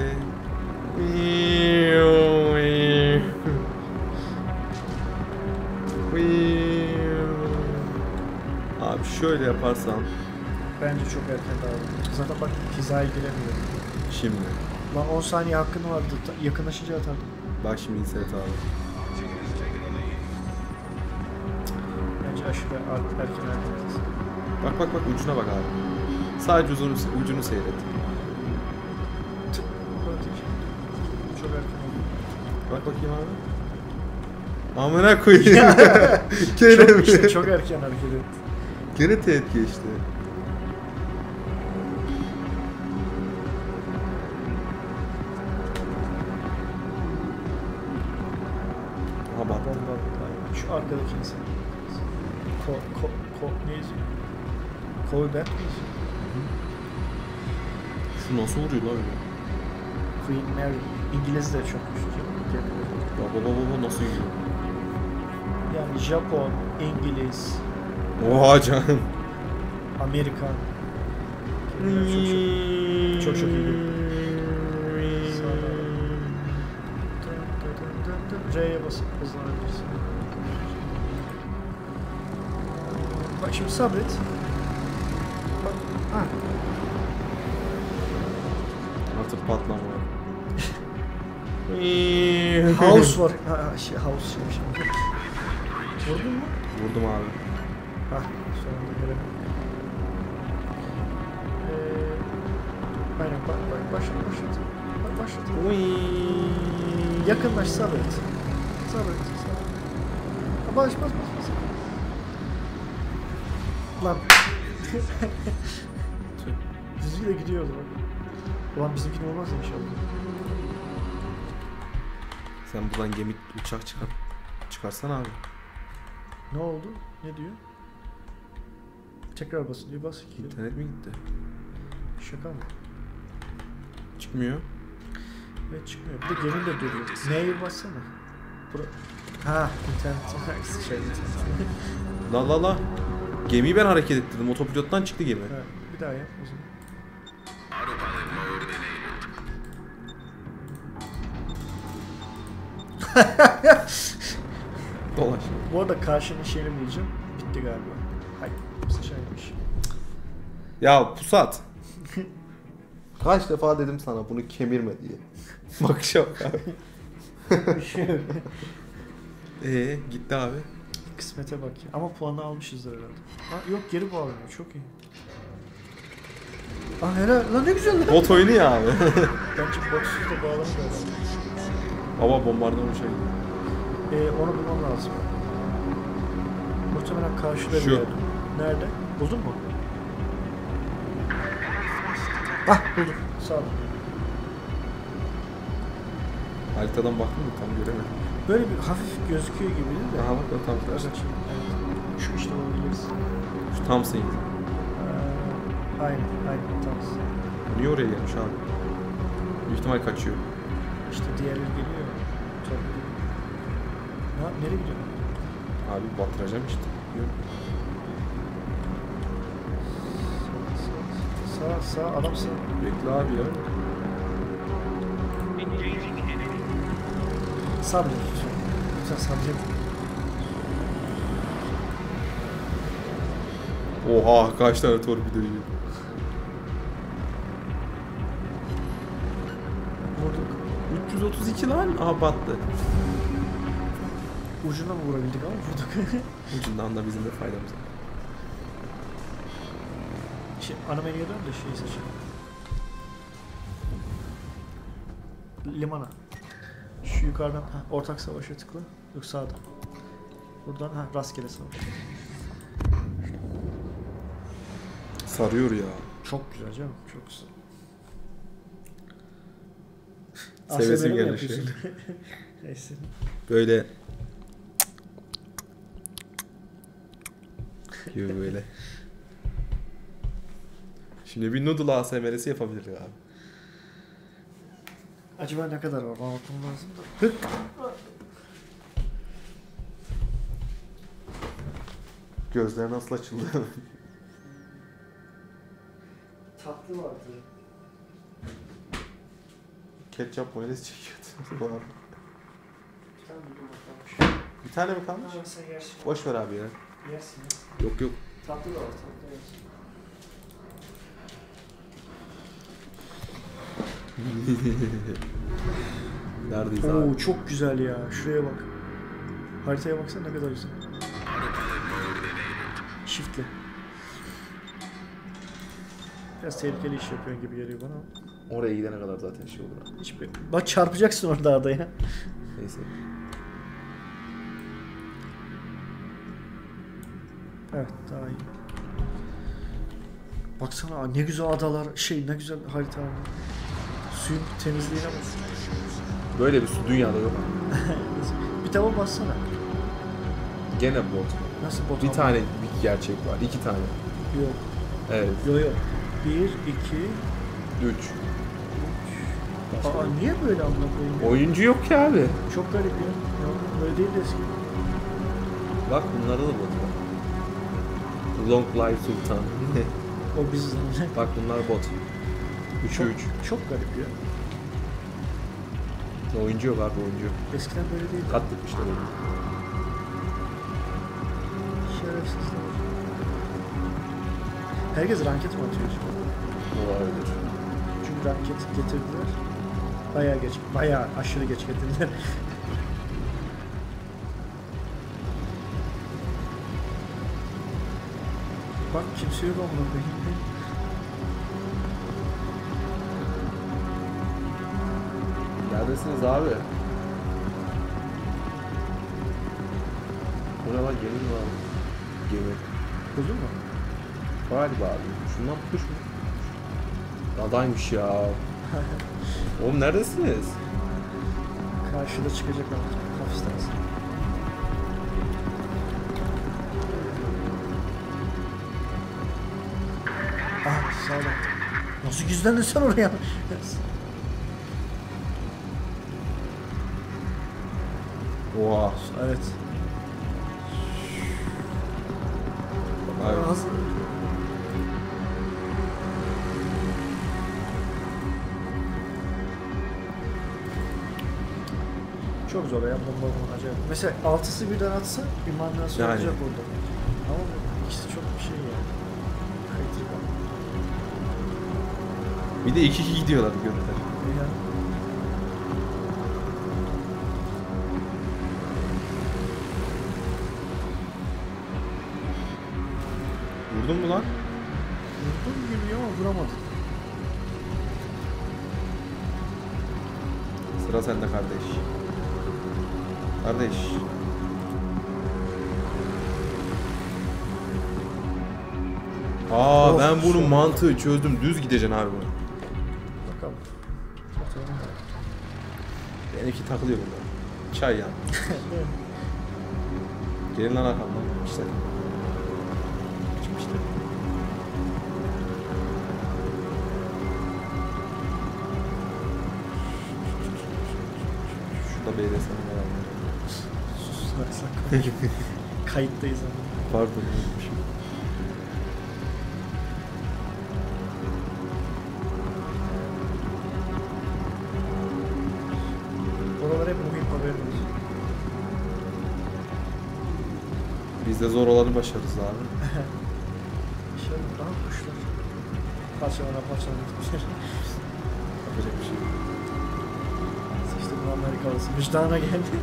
Abi şöyle yaparsan Bence çok erken davranıyor. Zaten bak hizaya giremiyor. şimdi. Lan on saniye hakkın vardı. Ta- Yakınlaşınca atardım. Bak şimdi insert abi. Bence aşırı er- erken erken. Bak bak bak ucuna bak abi. Sadece ucunu, ucunu seyret. Tık, böyle değil. Çok erken oldu. Bak bakayım abi. Amına koyayım. Gene Çok, mi? işte çok erken hareket etti. Gene teğet geçti. Aha battı. Bomba. Şu arkadaki insan. Ko, ko, ko, ne yazıyor? Colbert mi yazıyor? Şu nasıl vuruyor lan öyle? Queen Mary. İngiliz de çok güçlü. Baba baba baba nasıl yiyor? Yani Japon, İngiliz, Oha canım. Amerikan. Çok çok, çok, çok iyi. R'ye basıp hızlanabilirsin. Bak şimdi sabret. Bak. Ha. Artık patlama var. House var. Ha, ha, şey, house şeymiş. Vurdun mu? Vurdum abi. Hah. Sonunda görelim. Ee, aynen bak bak başlat başlat. Bak başlat. Yakınlaş sabret. Sabret. Sabret. Ha, Baş bas bas bas. Lan. Düzgün de gidiyordu bak. Ulan bizimkinin olmaz inşallah. Sen buradan gemi uçak çıkar. Çıkarsan abi. Ne oldu? Ne diyor? Tekrar basın diyor. Bas iki. İnternet mi gitti? Şaka mı? Çıkmıyor. Evet çıkmıyor. Bir de gemi de duruyor. Neye bassana. Bura... Ha internet. şey internet. La la la. Gemiyi ben hareket ettirdim. Otopilottan çıktı gemi. Ha, bir daha yap o zaman. Dolaş. Bu arada karşının şeyini bulacağım. Bitti galiba. Hayır. Sıçaymış. Ya Pusat. Kaç defa dedim sana bunu kemirme diye. Bakışa bak abi. Eee gitti abi. Kısmete bak ya. Ama puanı almışızdır herhalde. Ha, yok geri bağlanıyor. Çok iyi. Aa helal. Lan ne güzel lan. Bot oyunu ya abi. Bence botsuz da bağlanır herhalde. Baba bombardıman uçağı gidiyor. Ee, onu bulmam lazım. Muhtemelen karşıda Şu. bir yerde. Nerede? Buldun mu? Ah buldum. Sağ ol. Haritadan baktım da tam göremedim. Böyle bir hafif gözüküyor gibi değil mi? Aha bak o tam tersi. Evet. Şu işte olabiliriz. Şu tam senin. Ee, aynen, aynen tamam. Niye oraya gelmiş abi? Büyük ihtimal kaçıyor. İşte diğerleri geliyor. Tabii. Ne, nereye gidiyor? Abi batıracağım işte. Yok. Sağ, sağ, adam sağ. Bekle abi ya. Sabret lütfen. Lütfen sabret. Oha kaç tane torpido yiyor. Vurduk. üç yüz otuz iki lan. Aha battı. Ucuna mı vurabildik ama vurduk. Ucundan da bizim de faydamız var. Şey, ana menüye dön de şeyi seçelim. Limana. Şu yukarıdan ha, ortak savaşa tıkla. Yok sağda. Buradan ha rastgele sağ. Sarıyor ya. Çok güzel canım. Çok güzel. Sevesim A S M R mi geldi şey. yapıyorsun? Neyse. Böyle gibi böyle. Şimdi bir noodle A S M R'si yapabiliriz abi. Acaba ne kadar var? Bana bakmam lazım da. Hık. Gözler nasıl açıldı? Tatlı vardı. Ketçap mayonez çekiyordu. Bir tane buldum bakalım. Bir tane mi kalmış? Ama sen yersin. Boş ver abi ya. Yersin. Yok yok. Tatlı da var. Tatlı yersin. Neredeyiz Oo abi? çok güzel ya. Şuraya bak. Haritaya baksana ne kadar güzel. Shift'le. Biraz tehlikeli iş yapıyorsun gibi geliyor bana. Oraya gidene kadar zaten şey olur abi. Hiçbir... Bak çarpacaksın orada adaya. Neyse. Evet daha iyi. Baksana ne güzel adalar, şey ne güzel harita. Suyun temizliğine bak. Böyle bir su dünyada yok. Bir tava bassana. Gene bot. Nasıl bot Bir abi? tane bir gerçek var. İki tane. Yok. Evet. Yok yok. Bir, iki, Üç. Aa niye böyle amına koyayım ya? Oyuncu yok ki abi. Çok garip ya. Yok, böyle değil de eski. Bak bunlarda da bot var. Long Life Sultan. O biziz. Bak bunlar bot. Üçü Çok, üç. çok garip ya. Oyuncu yok abi, oyuncu yok. Eskiden böyle değildi. Katletmişler oyunu. Şerefsizler. Herkes ranket mi atıyor şimdi? Olabilir. Çünkü ranket getirdiler. Bayağı geç, bayağı aşırı geç getirdiler. Bak kimse yok amına koyayım. Neredesiniz abi? Bu ne lan, gemi mi abi? Gemi. Buldun mu? Galiba abi. Şundan kuş mu? Adaymış ya. Oğlum neredesiniz? Karşıda çıkacak ama. Hafiften. Ah sağda. Nasıl gizlendin sen oraya? Oha. Evet. Abi. Ağzı- Çok zor ya bomba bomba acayip. Mesela altısı birden atsa bir manası Yani. olacak orada. Ama bu ikisi çok bir şey yani. Kritik ama. Bir de iki iki gidiyorlar görüntüler. Yani. Vurdun mu lan? Vurdum gibi ama vuramadım. Sıra sende kardeş. Kardeş. Aa Of, ben bunun şu- mantığı çözdüm. Düz gideceksin abi bunu. Bakalım. Benimki takılıyor burada. Çay ya. Gelin lan arkamdan. İşte. İşte. Şurada B D S'nin var abi. Sus sak sak. Kayıttayız ama. Pardon. unutmuşum. Oralar hep muhim haberin olsun. Biz de zor olanı başarırız abi. Şöyle daha kuşlar. Parçalara parçalara gitmişler. Yapacak bir şey yok. İşte bu Amerikalısı. Vicdana geldi.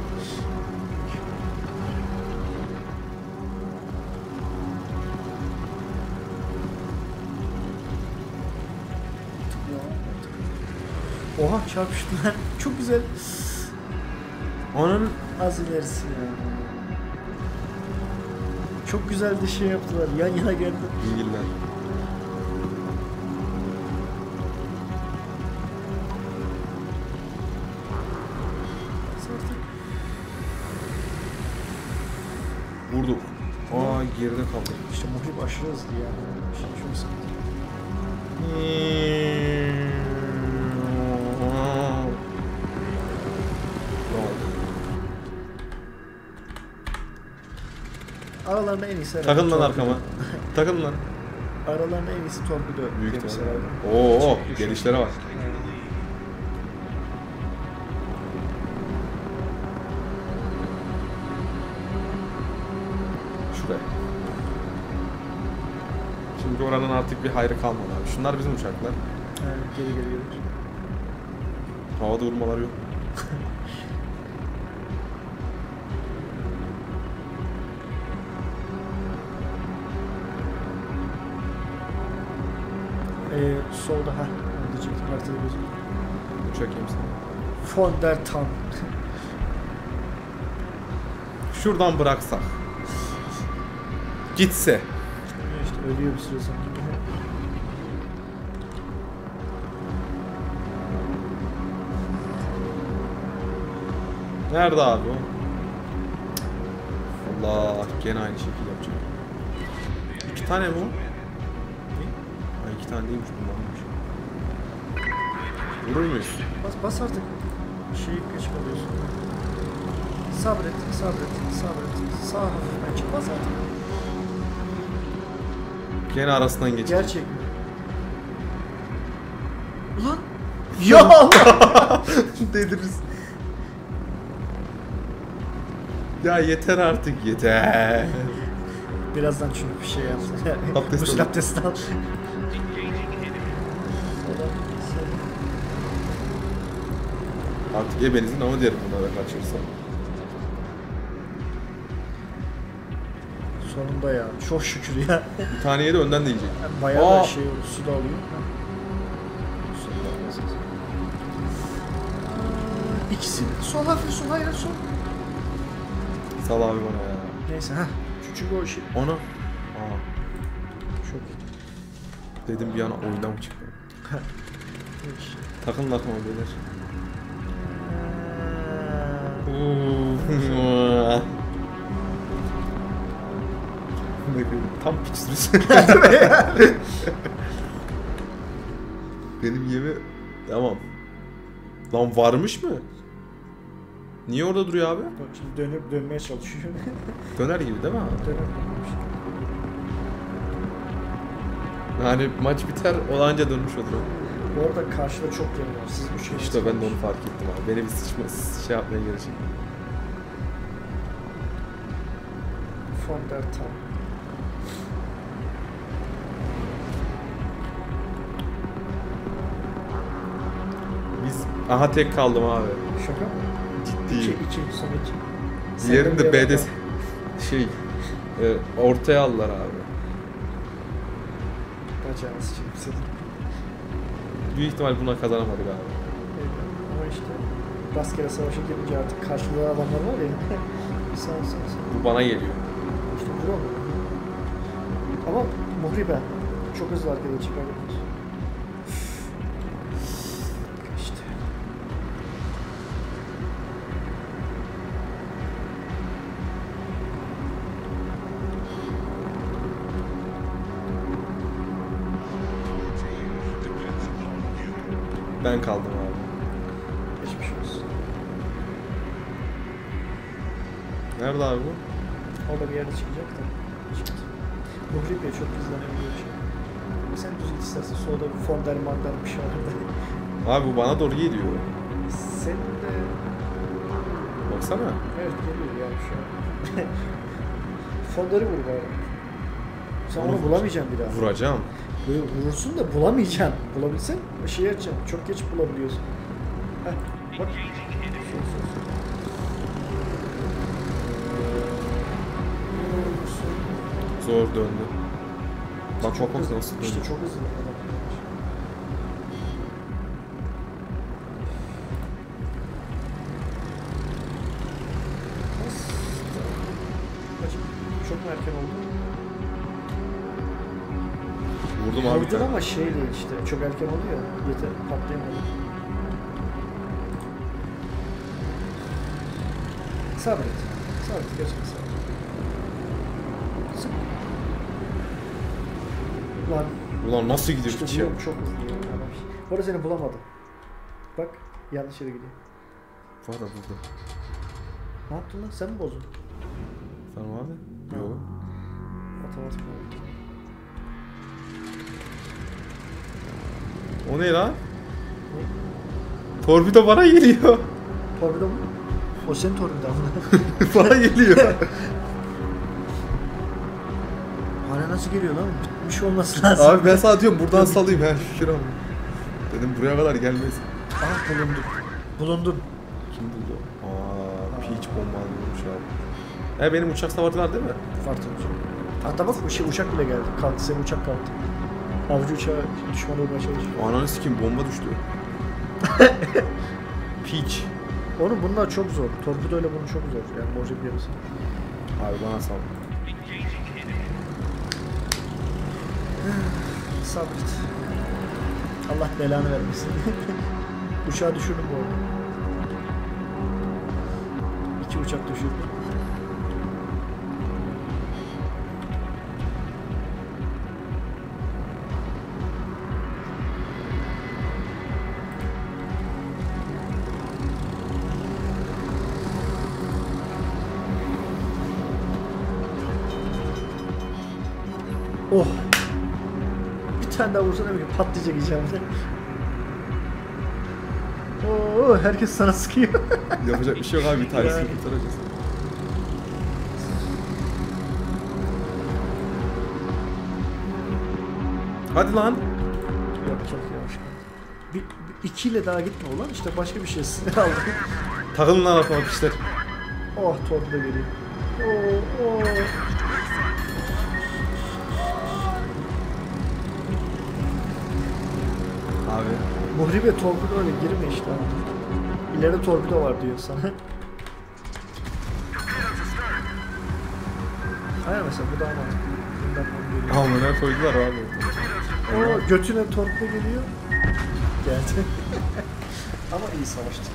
Oha çarpıştılar. Çok güzel. Onun Az ilerisi ya. Çok güzel bir şey yaptılar. Yan yana geldi. İngiller. Vurduk. Aa geride kaldı. İşte Muhrip aşırı hızlı ya. Şimdi şunu sıkıntı. Aralarında en iyisi herhalde. Takın lan torpido. arkama. Takın lan. Aralarında en iyisi torpido. Büyük gemisi ihtimalle. herhalde. Oo, genişlere bak. Şuraya. Şimdi oranın artık bir hayrı kalmadı abi. Şunlar bizim uçaklar. Yani geri geri gelir. Havada vurmalar yok. Ee, solda ha. Onu diyecektim. Haritada gözüküyor. Uçak kimse. Von der Tann. Şuradan bıraksak. Gitse. İşte ölüyor bir süre sonra. Nerede abi o? Allah, gene aynı şekilde yapacak. İki tane mi o? Ay iki tane değilmiş bunlarmış. Vurur muyuz? Bas, bas artık. Şeyi geç kalıyorsun. Sabret, sabret, sabret. Sağ hafiften çık, bas artık. Gene arasından geçecek. Gerçek mi? Ulan! Ya Allah! Deliriz. Ya yeter artık, yeter. Birazdan çünkü bir şey yapsın. Abdest Gusül al. abdesti al. Artık ebenizin ama derim bunlara kaçırsa. Sonunda ya. Çok şükür ya. Bir tane yedi önden de yiyecek. Bayağı Aa! da şey oldu. Su da alıyor. Su da alıyor. İkisi. Sol hafif sol. Hayır sol. Sal abi bana ya. Neyse ha. Küçük o şey. Onu. Aa. Çok iyi. Dedim bir an oyundan mı çıktı? Neymiş? Takın lakma beyler. Tam piç sürüsü. Benim yemi... Tamam. Lan varmış mı? Niye orada duruyor abi? Bak şimdi dönüp dönmeye çalışıyor. Döner gibi değil mi abi? Dönüp Yani maç biter, olanca dönmüş olur. Bu arada karşıda çok gemi var. Siz üç gemi. İşte ben de onu fark ettim abi. Beni bir sıçma, şey yapmaya gelecek. Von der Tann. Biz... Aha tek kaldım abi. Şaka mı? Ciddi. İki, iki, son iki. Diğerini de Senden bir B'de adam. şey... E, ortaya aldılar abi. Bacağını sıçayım senin. Büyük ihtimal buna kazanamadık abi. Evet, ama işte rastgele savaşa girince artık karşıda adamlar var ya. Sağ sağ sağ. Bu bana geliyor. İşte vur onu. Ama Muhribe çok hızlı arkada çıkarıyoruz. İşte. Ben kaldım abi. Geçmiş olsun. Nerede abi bu? Orada bir yerde çıkacak da. Çıktı. Muhribe çok hızlanabiliyor şey. Sen düz git istersen solda bir Fonder Mandar bir şey var. Abi bu bana doğru geliyor. Senin de... Baksana. Evet geliyor yani şu an. Fonları vur bari. Sen onu, Onu bulamayacaksın bir daha. Vuracağım. Böyle vurursun da bulamayacaksın. Bulabilsen şey açacaksın. Çok geç bulabiliyorsun. Heh, bak. Şu, şu, şu. Zor döndü. Bak Çok bak bak hızlı. nasıl döndü. İşte çok hızlı. adam. erken oldu? Vurdum abi bir Vurdun tane. ama şey değil işte. Çok erken oldu ya. Yeter patlayamadı. Sabret. Sabret. Gerçekten sabret. Sık. Lan. Ulan nasıl gidiyor İşte hiç ya? diyorum çok hızlı ya. Adam. Bu arada seni bulamadım. Bak. Yanlış yere gidiyor. Var da burada. Ne yaptın lan? Sen mi bozdun? Tamam abi. Yok. Otomatik oldu. O ne lan? Ne? Torpido bana geliyor. Torpido mu? O senin torpido ama. Bana geliyor. Hala nasıl geliyor lan? Bitmiş olması lazım. Abi ben sana diyorum buradan salayım ha şükür ama. Dedim buraya kadar gelmez. Ah bulundum. Bulundum. Kim buldu? Aa, piç bombalıymış abi. E benim uçak savarı var değil mi? Farklı uçak. Hatta bak şey, uçak bile geldi. Kalktı senin uçak kalktı. Avcı uçağı düşman olmaya çalışıyor. Ananı sikeyim bomba düştü. Piç. Oğlum bunlar çok zor. Torpido ile bunu çok zor. Yani borca bir yarısı. Abi bana sal. Sabret. Allah belanı vermesin. Uçağı düşürdüm bu arada. İki uçak düşürdüm. Oh. Bir tane daha vursana bir patlayacak içeride. Oo, herkes sana sıkıyor. Yapacak bir şey yok abi. Bir tanesini Yani. kurtaracağız. Hadi lan. Yok çok yavaş kaldı. Bir, bir ikiyle daha gitme ulan işte başka bir şey aldım. Takılın lan atmak işler. Oh torpido geliyor. Oo, oo. Abi. Muhribe torpido öyle girme işte abi. İleride torpido var diyor sana. Aynen mesela bu daha mantıklı. Bundan bunu geliyor. Amına koydular abi. Oo götüne torpido geliyor. Geldi. Ama iyi savaştık.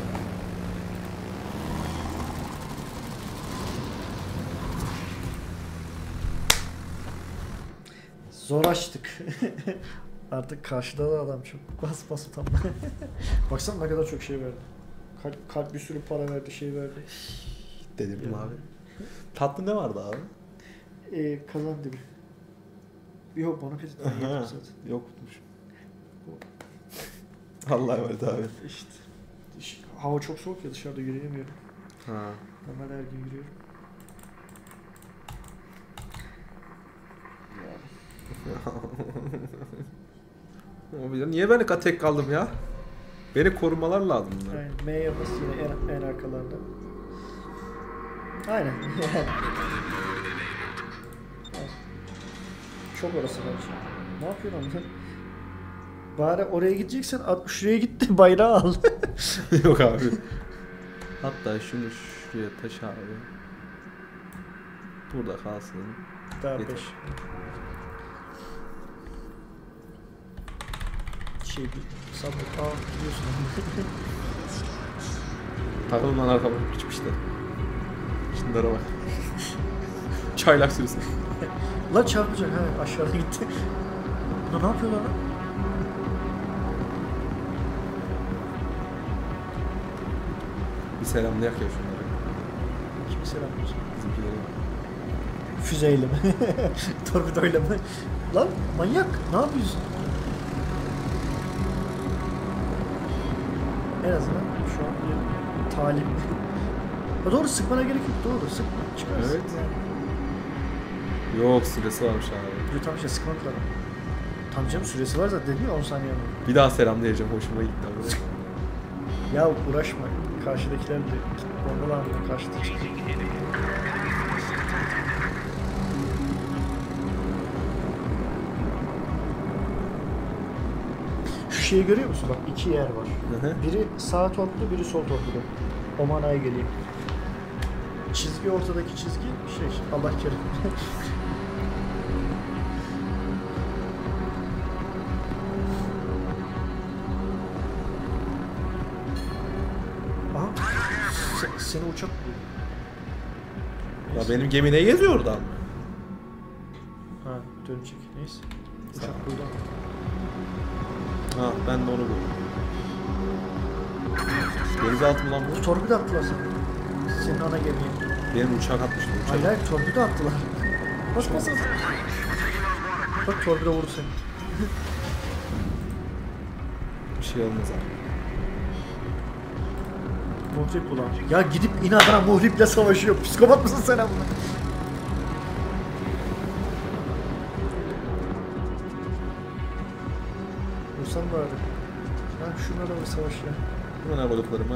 Zor açtık. Artık karşıda da adam çok bas bas tam. Baksana ne kadar çok şey verdi. Kalp, kalp bir sürü para verdi, şey verdi. Dedim Ya. abi. Tatlı ne vardı abi? Ee, kazan dibi. Yok bana pes ettim zaten. Yokmuş. Allah'a emanet abi. İşte. İş- Hava çok soğuk ya dışarıda yürüyemiyorum. Ha. Normal her gün yürüyorum. Abi niye ben tek kaldım ya? Beni korumalar lazım bunlar. Aynen. M'ye bas yine en, en arkalarda. Aynen. Çok orası bence. Ne yapıyorsun oğlum? Bari oraya gideceksen at- şuraya git de bayrağı al. Yok abi. Hatta şunu şuraya taşı abi. Burada kalsın. Daha Yeter. beş. Şey bir sabır. Aa gidiyorsun. Takılın lan arkama küçmüşler. Şunlara bak. Çaylak sürüsün. Lan çarpacak ha aşağıda gitti. Burada ne yapıyorlar lan? Bir selamlayak ya şunları. Kimi selamlıyorsun? Bizimkileri. Füzeyle mi? Torpidoyla mı? Lan manyak ne yapıyorsun? En azından şu an bir talim. Ha doğru sıkmana gerek yok doğru sıkma çıkarsın. Evet. Yok süresi varmış abi. Dur tam işte sıkmak lazım. Tam canım süresi var zaten değil mi on saniye var. Bir daha selamlayacağım hoşuma gitti abi. Ya uğraşma karşıdakiler de bombalar mı karşıda çıktı. Şu şeyi görüyor musun? Bak iki yer var. Hı hı. Biri sağ torpido, biri sol torpido. O manaya geleyim. çizgi ortadaki çizgi şey Allah kerim. Aha. Se, seni uçak buluyor. Ya benim gemi ne geziyor oradan? Ha dönecek. Neyse. Uçak Sağ ol. buradan. Ha ben de onu buldum. Denizaltı mı lan bu? Torpido attılar sana. Senin ana gemiye. Benim uçak atmıştı. Uçak. Hayır hayır torpido attılar. Bas bas bas. Bak torpido vurdu seni. Bir şey olmaz abi. Muhrip ulan. Ya gidip inadına muhriple savaşıyor. Psikopat mısın sen abla? Vursan bari. Ha şunlarla bir savaş ya. Hemen arabalıklarım ha.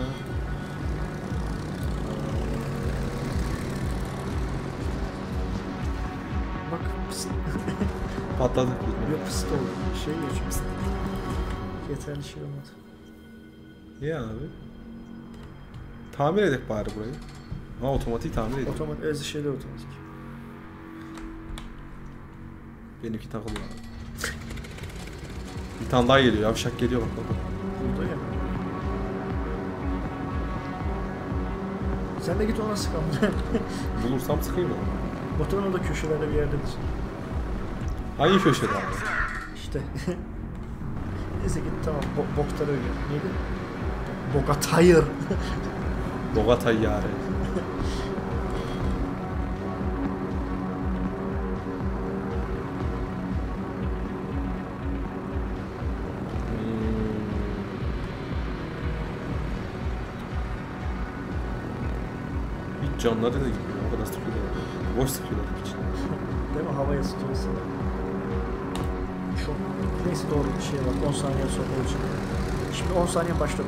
Bak pıst. Patladı. Yok pıst oldu. Şey geçiyor pıst. Yeterli şey olmadı. İyi abi. Tamir edek bari burayı. Ha otomatik tamir edek. Otomatik, ez şeyler otomatik. Benimki takılı abi. Bir tane daha geliyor. Yavşak geliyor bak bak. Burada ya. Sen de git ona sıkalım. Bulursam sıkayım mı? Motorun orada köşelerde bir yerdedir. Hangi köşede abi? İşte. Neyse git tamam. Bo Boktar öyle. Neydi? Bogatayır. Bogata yare. Hiç canları da gitmiyor. O kadar sıkıyorlar. Boş sıkıyorlar hiç. Değil mi? Havaya sıkıyorsun. Çok. Neyse doğru bir şey var. on saniye sonra olacak. Şimdi on saniye başladı.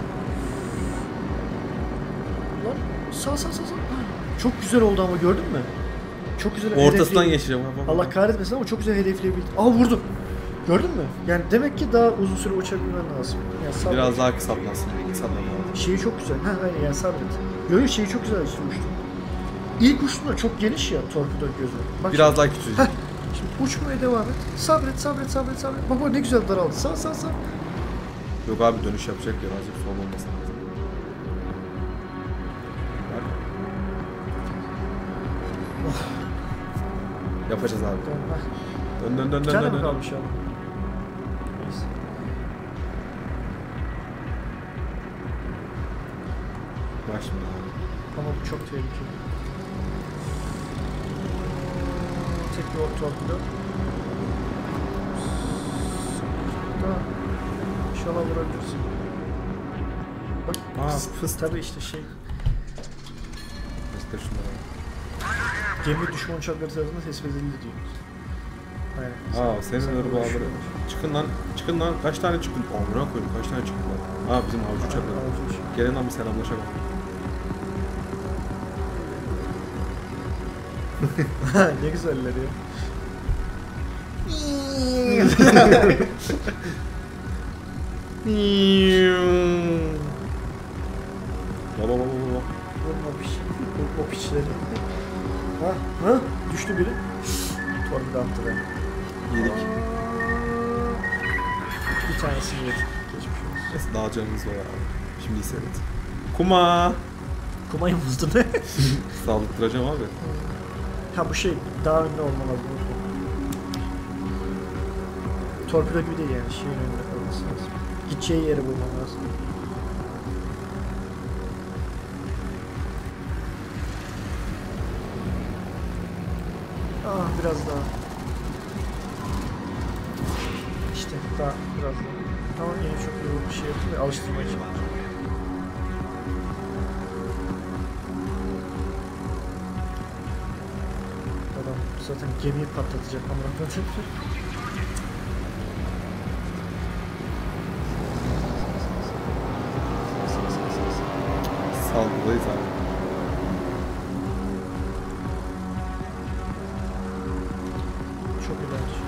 Lan sağ sağ sağ sağ. Çok güzel oldu ama gördün mü? Çok güzel Ortasından hedefley- geçeceğim. Bak, bak, bak. Allah kahretmesin ama çok güzel hedefleyebildim. Aa vurdum. Gördün mü? Yani demek ki daha uzun süre uçabilmen lazım. Yani sabret. Biraz daha kısaltmasın. Kısaltmasın. Şeyi çok güzel. Ha aynen yani sabret. Yo yo şeyi çok güzel uçtu. İlk uçtuğunda çok geniş ya torpido gözü. Bak Biraz daha şimdi, küçülecek. heh, şimdi uçmaya devam et. Sabret sabret sabret sabret. Bak bak ne güzel daraldı. Sağ sağ sağ. Yok abi dönüş yapacak ya. Azıcık sol olmasın lazım. Bak. Oh. Yapacağız abi. Dön, heh. Dön dön dön Bir dön tane dön. mi dön. kalmış abi? Neyse. Bak şimdi abi. Ama bu çok tehlikeli. Tek bir orta torpido. Tamam. İnşallah vurabilirsin. Bak Aa, fıs, fıs. tabii işte şey. Göster şunları. Gemi düşman uçakları tarafından tespit edildi diyor. Aynen. Aa senin Sen ırbağı konuşuyor. böyle. Çıkın lan. Çıkın lan. Kaç tane çıktın? Amına koyayım. Kaç tane çıktı lan? Aa bizim avcı uçaklar. Avcı uçak. Gelin lan bir selamlaşalım. Ne güzeller ya. Baba baba baba. Vurma piç. Vurma piçleri. Ha? Ha? Düştü biri. Torpido attı be. Yedik. Bir tanesini yedik. Geçmiş olsun. Neyse daha canımız var abi. Şimdi seyret. Kuma. Kumayı bozdu ne? Saldırtıracağım abi. Ha bu şey daha önde olmalı bu. Torpido gibi değil yani şeyin önünde kalması lazım. Gideceği yeri bulman lazım. Ah biraz daha. İşte daha biraz daha. Tamam yine çok iyi bir şey yaptım ve alıştırmaya çalışıyorum. Adam zaten gemiyi patlatacak amına koyayım. Saldırıdayız abi. Çok ilerci.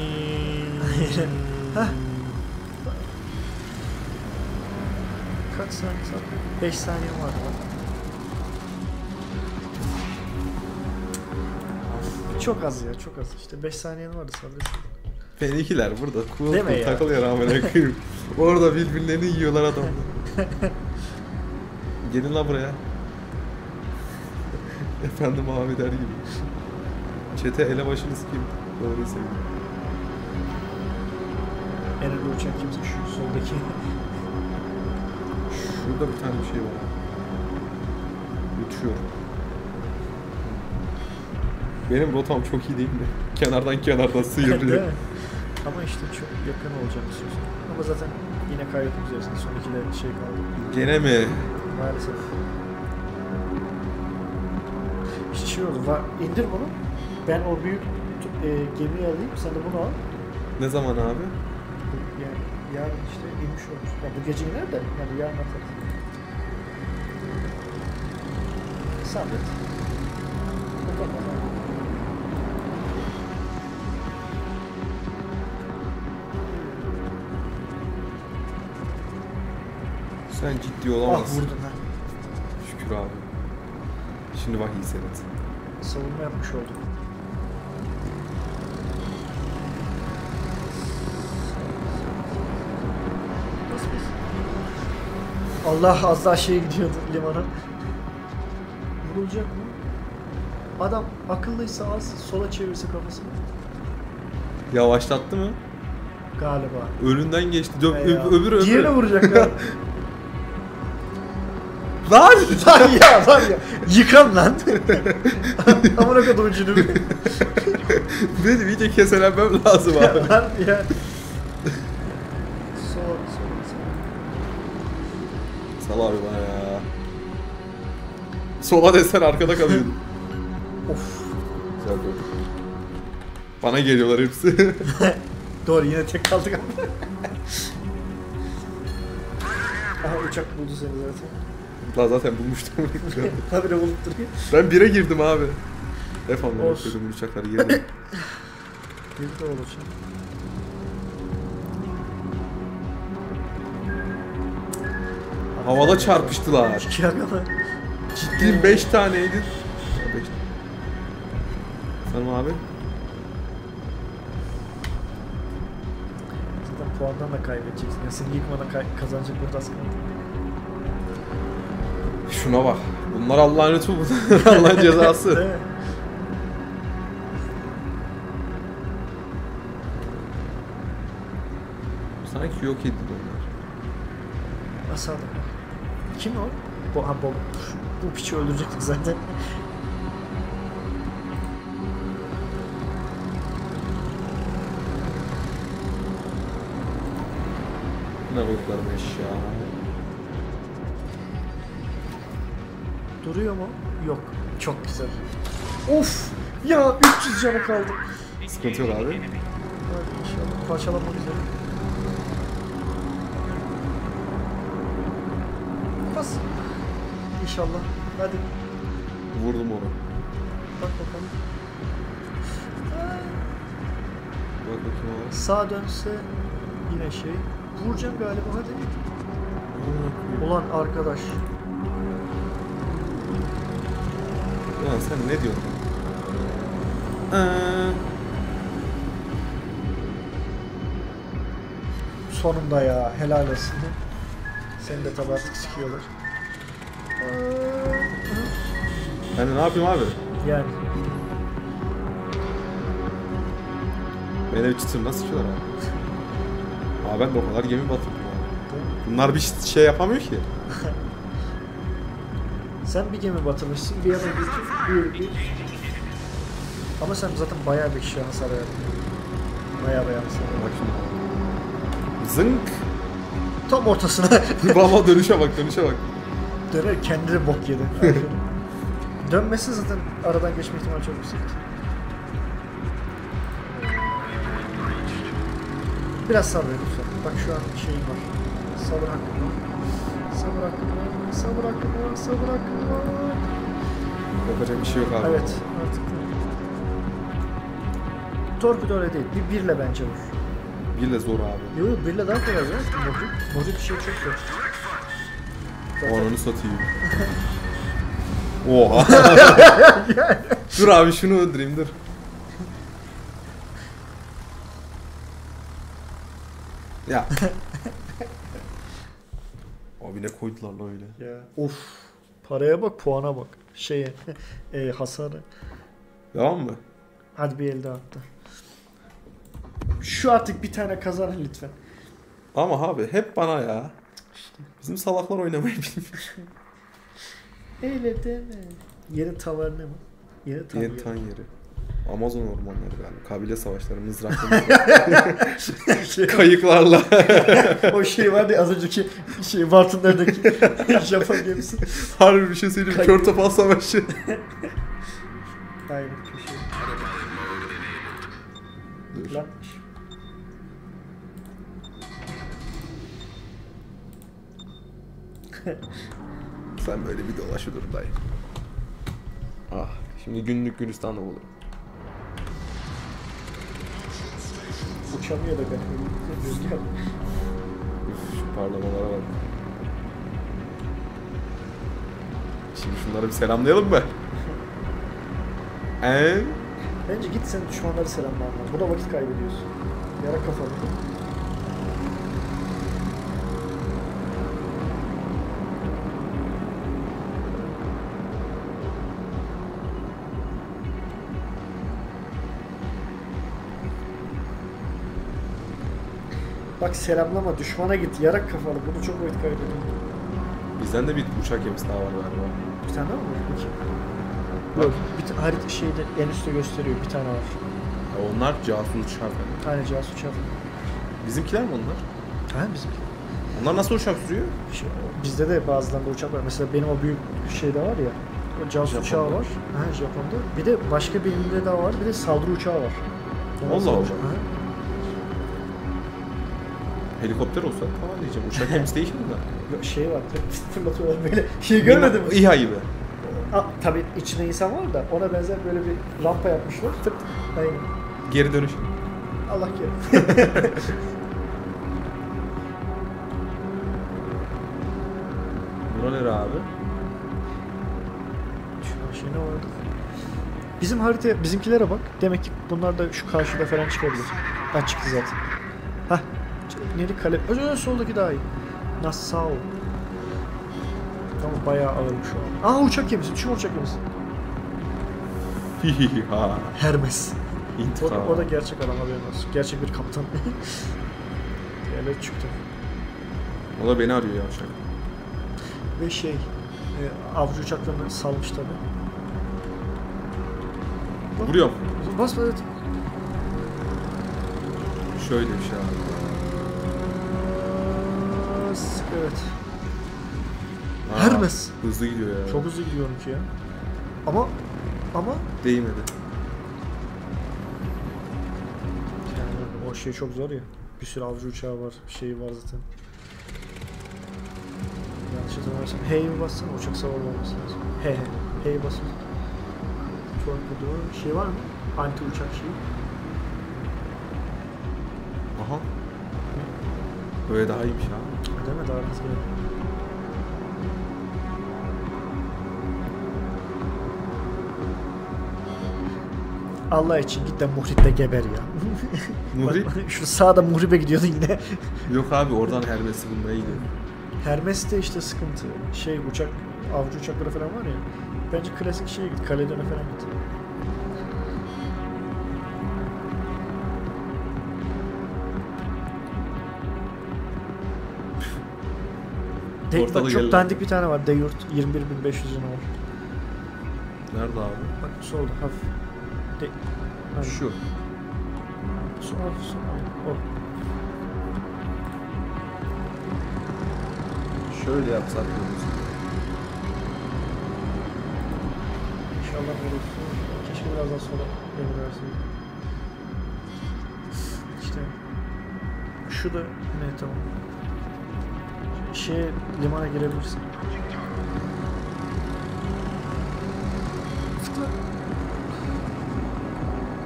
Hah. Kaç. altı saniye sal. beş saniye var lan. Çok az ya, çok az. İşte beş saniyen vardı sabret. Fenikiler burada cool Deme cool ya. takılıyor amına koyayım. Orada birbirlerini yiyorlar adamlar. Gelin la buraya. Efendim abi der gibi. Çete elebaşını sikeyim. Doğruyu seviyorum. En önde uçan kimse şu soldaki. Şurada bir tane bir şey var. Uçuyor. Benim rotam çok iyi değil mi? Kenardan kenardan Değil sıyırıyor. mi? Ama işte çok yakın olacağını istiyorsun. Ama zaten yine kaybetmek üzeresin. Son ikide şey kaldı. Gene mi? Maalesef. İşte şey oldu. Va indir bunu. Ben o büyük e, gemiyi alayım. Sen de bunu al. Ne zaman abi? Yani yarın işte inmiş olur. Ya bu gece iner de yani yarın atarız. Sabret. Sen ciddi Ah olamazsın. vurdun ha. Şükür abi. Şimdi bak iyi seyret. Savunma yapmış olduk. Allah az daha şeye gidiyordu limana. Vurulacak mı? Adam akıllıysa az sola çevirse kafasını. Yavaşlattı mı? Galiba. Önünden geçti. Dö He öbür ya. öbür öbür. Diğerine vuracak ya. Lan! Lan ya var ya. Yıkan lan. Amına kodum ucunu. Benim iyice keselenmem lazım abi. Ya lan ya. Sol sol sol. Sal abi bana ya. Sola desen arkada kalıyordum. Of. Güzel oldu. Bana geliyorlar hepsi. Doğru yine tek kaldık ama. Aha uçak buldu seni zaten. Daha zaten bulmuştum. Habire bulup duruyor. Ben bire girdim abi. Efendim Olsun. yapıyordum uçakları girdim. Bir de olacak. Havada çarpıştılar. İki aga mı? Ciddiyim beş taneydi. beş. Sanırım abi. Zaten puandan da kaybedeceksin. Ya seni yıkmadan kay kazanacak burada az kaldı. Şuna bak. Bunlar Allah'ın lütfu. Allah'ın cezası. Değil mi? Sanki yok edildi onlar. Aşağıda. Kim o? Bu, ha, bu, bu piçi öldürecektik zaten. Ne koyduklarım eşya. Duruyor mu? Yok. Çok güzel. Of! Ya üç yüz canı kaldı. Sıkıntı yok abi. Hadi inşallah parçalanmak üzere. Bas. İnşallah. Hadi. Vurdum onu. Bak bakalım. Bak bakayım abi. Sağ dönse yine şey. Vuracağım galiba hadi. Ulan arkadaş. Ya sen ne diyorsun? Ee, Sonunda ya helal olsun. Seni de tabi artık sikiyorlar. ben de ne yapayım abi? Yani Beni bir çıtır nasıl sikiyorlar abi? Abi ben de o kadar gemi batırdım abi. Bunlar bir şey yapamıyor ki. sen bir gemi batırmışsın bir yana bir, bir, bir. Ama sen zaten bayağı bir kişi hasar verdin. Bayağı bayağı hasar verdin. Bak şimdi. Zınk. Tam ortasına Valla dönüşe bak dönüşe bak. döner kendine bok yedi. Dönmesi zaten aradan geçme ihtimali çok yüksek. Biraz sabret lütfen. Bak şu an şeyim var. Sabır hakkım var. Sabır hakkım var. Sabır hakkım var. Sabır hakkım var. Yapacak bir şey yok abi. Evet artık. Torpido öyle değil. Bir birle bence vur. Birle zor abi. Yok yok birle daha kolay ya. Modül, modül bir şey çok zor. Zaten. Ananı satayım. Oha. Dur abi şunu öldüreyim dur. Ya. Abi ne koydular lan öyle. Ya. Of. Paraya bak, puana bak. Şeye, e, hasarı. Devam mı? Hadi bir elde attı. Şu artık bir tane kazanın lütfen. Ama abi hep bana ya. Bizim salaklar oynamayı bilmiyor. Öyle deme. Yeni tavarını mı? Yeni tavarı. Yeni tan yeri. Amazon ormanları galiba. Kabile savaşları, mızraklı. Kayıklarla. O şey vardı ya, az önceki şey Bartınlar'daki Japon gemisi. Harbi bir şey söyleyeyim. Kayık. Kör topal savaşı. Aynen köşe. Dur. Lan. Sen böyle bir dolaş dur dayı. Ah, şimdi günlük Gülistan'da bulurum. Uçamıyor da galiba. Rüzgar. Üf, şu parlamalara bak. Şimdi şunları bir selamlayalım mı? Eee? Bence git sen düşmanları selamla. Buna vakit kaybediyorsun. Yara kafalı. Bak selamlama, düşmana git, yarak kafalı. Bunu çok vakit kaybediyor. Bizden de bir uçak gemisi daha var galiba. Bir tane daha mı var? İki. Yok, bir ta- harita şeyde en üstte gösteriyor, bir tane var. Ya onlar casus uçak. Tane casus uçağı. Bizimkiler mi onlar? Ha bizim. Onlar nasıl uçak sürüyor? Şey, bizde de bazılarında uçak var. Mesela benim o büyük şeyde var ya. O casus Japon'da. uçağı var. Ha, Japon'da. Bir de başka birinde daha var. Bir de saldırı uçağı var. Allah Saldırı Allah. uçağı. Ha. Helikopter olsa tamam diyeceğim. Uçak gemisi değişir mi da? Yok, şey var. Fırlatıyorlar böyle. Şey görmedin mi? İHA gibi. Aa, tabii içinde insan var da ona benzer böyle bir rampa yapmışlar. Tık. Aynen. Geri dönüş. Allah kerim. Bura nere abi? Şu şey ne vardı? Bizim harita, bizimkilere bak. Demek ki bunlar da şu karşıda falan çıkabilir. Ha çıktı zaten. Hah. Neri kale? Öyle soldaki daha iyi. Nassau. Tamam bayağı ağırmış şu an. Aa uçak gemisi. Düşün uçak gemisi. Hihiha. Hermes. O, İntikam. o da gerçek adam, haberin olsun. Gerçek bir kaptan. Diğerleri çıktı. O da beni arıyor yavşak. Ve şey, e, avcı uçaklarını salmış tabi. Vuruyorum. Bas evet. Şöyle bir şey abi. Bas, evet. Aa, Hermes. Hızlı gidiyor ya. Çok hızlı gidiyorum ki ya. Ama ama Değmedi. yani o şey çok zor ya. Bir sürü avcı uçağı var, şeyi var zaten. Yanlış hatırlamıyorsam H'ye bassana, uçak savar olması lazım. He he. H'ye basın. Torpedo şey var mı? Anti uçak şeyi. Aha. Böyle daha iyiymiş ha. Değil mi? Daha hızlı. Allah için git de Muhrib'le geber ya. Muhrib? Bak, şu sağda Muhrib'e gidiyordun yine. Yok abi oradan Hermes'i bulmaya gidiyor. Hermes de işte sıkıntı. Şey uçak, avcı uçakları falan var ya. Bence klasik şeye git, Kaledon'a falan git. De, Ortalığı bak çok geldi. dandik bir tane var. Deyurt yirmi bir bin beş yüz lira var. Nerede abi? Bak solda hafif. De, Aynen. Şu. Sol hafif sol. Aynen. O. Şöyle yapsak diyoruz. İnşallah böyle olsun. Keşke biraz daha sola yönlersin. İşte. Şu da ne tamam. Şeye limana girebilirsin.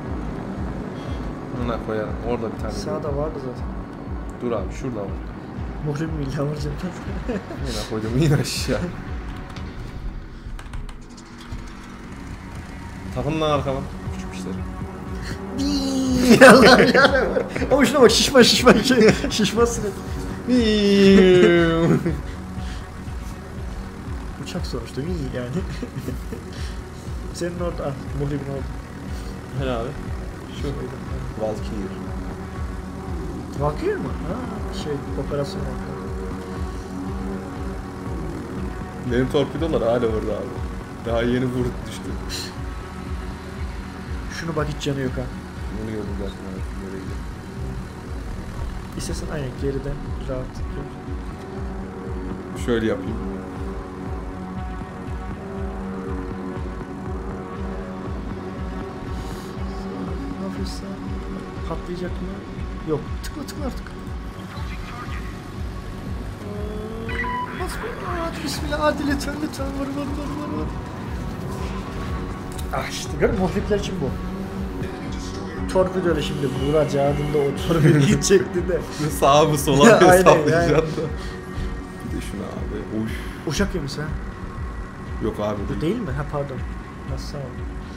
Buna koyalım. Orada bir tane. Sağda vardı zaten. Dur abi şurada var. Muhrim mi illa vuracağım? Yine koydum yine aşağı. Takın lan arkama. Küçük işleri. Allah ya. Ama şuna bak şişman şişman şey. Şişman sinek. Uçak sonuçta iyi yani. Senin orada, ah, Muhrimin orada. Hele abi. Şu Valkyrie. Valkyrie mi? Ha, şey, operasyon Valkyrie. Benim torpidolar hala orada abi. Daha yeni vurdu düştü. Şunu bak hiç canı yok ha. Bunu gördüm zaten abi. Nereye gidiyor? İstersen aynen geriden rahat gör. Şöyle yapayım. Hafifse patlayacak mı? Yok. Tıkla tıkla artık. Hadi bismillah. Hadi lütfen lütfen. Vur vur vur vur vur. Ah işte gör muhripler için bu. Torpido öyle şimdi vuracağında o torpido gidecekti de. Sağa mı sola mı Aynen, hesaplayacaksın yani. da. Bir de şuna abi. Uş. Uşak gemisi ha. Yok abi Bu değil. değil mi? Ha pardon. Nasıl sağ ol.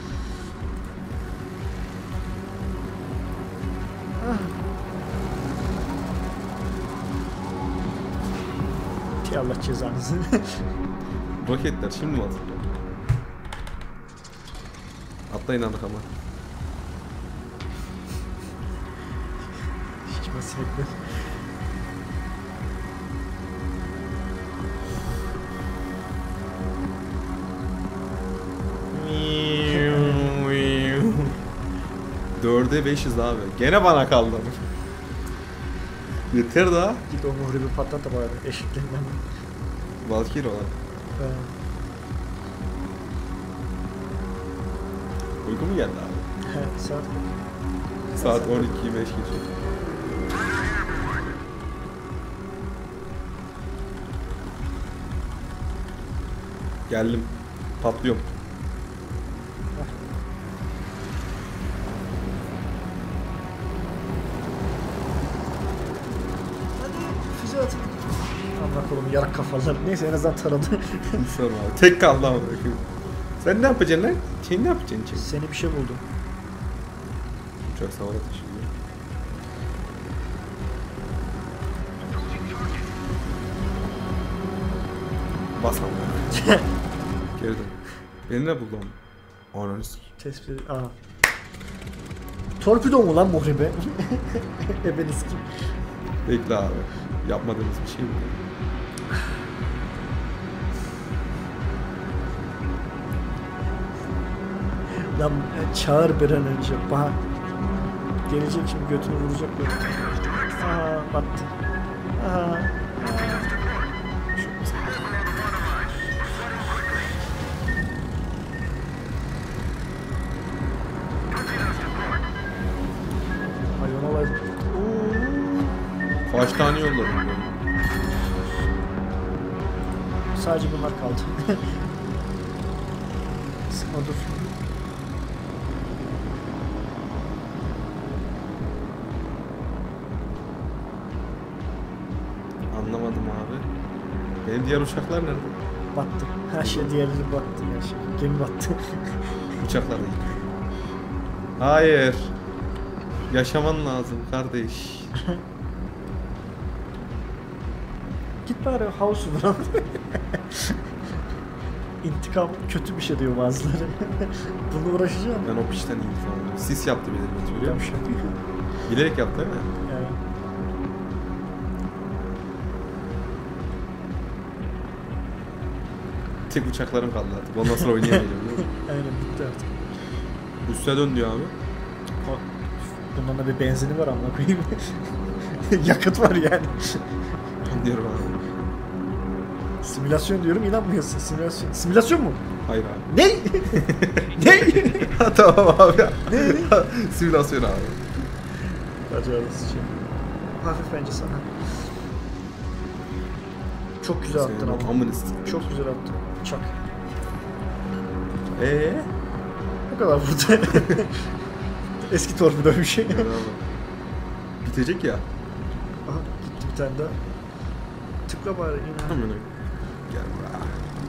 Ah. Ki Allah cezanızı. Roketler şimdi mi atılıyor? Atlayın arkama. Şişme sinekler. Dörde beşiz abi. Gene bana kaldı. Yeter daha. Git o muhribi patlat da bari eşiklerinden. Valkyrie olan. Ha. Uyku mu geldi abi? He, saat. Saat on iki beş geçiyor. Geldim. Patlıyorum. Hadi füze atın. Allah kolumu yarak kafalar. Neyse en azından taradı. Sorma abi. Tek kaldı ama. Sen ne yapacaksın lan? Sen ne yapacaksın? Sen? Seni bir şey buldum. Uçak savara taşıyor. Basam. Geri dön. Beni ne buldun? Ananı sikeyim. Tespit. Aa. Torpido mu lan muhribe? Ebeni sikim. Bekle abi. Yapmadığımız bir şey mi? Lan çağır bir an önce. Bana gelecek şimdi götünü vuracak böyle. Aha battı. Aha. Hayvan olaydı. Kaç tane yolladım ben? Sadece bunlar kaldı. Sıkma dur. Anlamadım abi. Benim diğer uçaklar nerede? Battı. Her şey diğerleri battı. Her şey. Gemi battı. Uçaklar da gitti. Hayır. Yaşaman lazım kardeş. Git bari house vuran. İntikam kötü bir şey diyor bazıları. Bunu uğraşacağım. Ben o piçten intikam aldım. Sis yaptı benim biliyor musun? Yavşak. Bilerek yaptı değil mi? Yani. Tek uçaklarım kaldı artık. Ondan sonra oynayamayacağım değil mi? Aynen bitti artık. Üste dön diyor abi. Bundan da bir benzini var amına koyayım. Yakıt var yani. Diyorum abi. Simülasyon diyorum inanmıyorsun. Simülasyon. Simülasyon mu? Hayır abi. Ne? Ne? Tamam abi. Ne? Simülasyon abi. Acayip şey. Hafif bence sana. Çok güzel attın Senin ama. amını sikeyim. Çok güzel attın. Çak. Eee? O kadar burada. Eski torpido bir şey. Bitecek ya. Aha gitti bir tane daha. tıkla bari yine. Amına. Gel bra.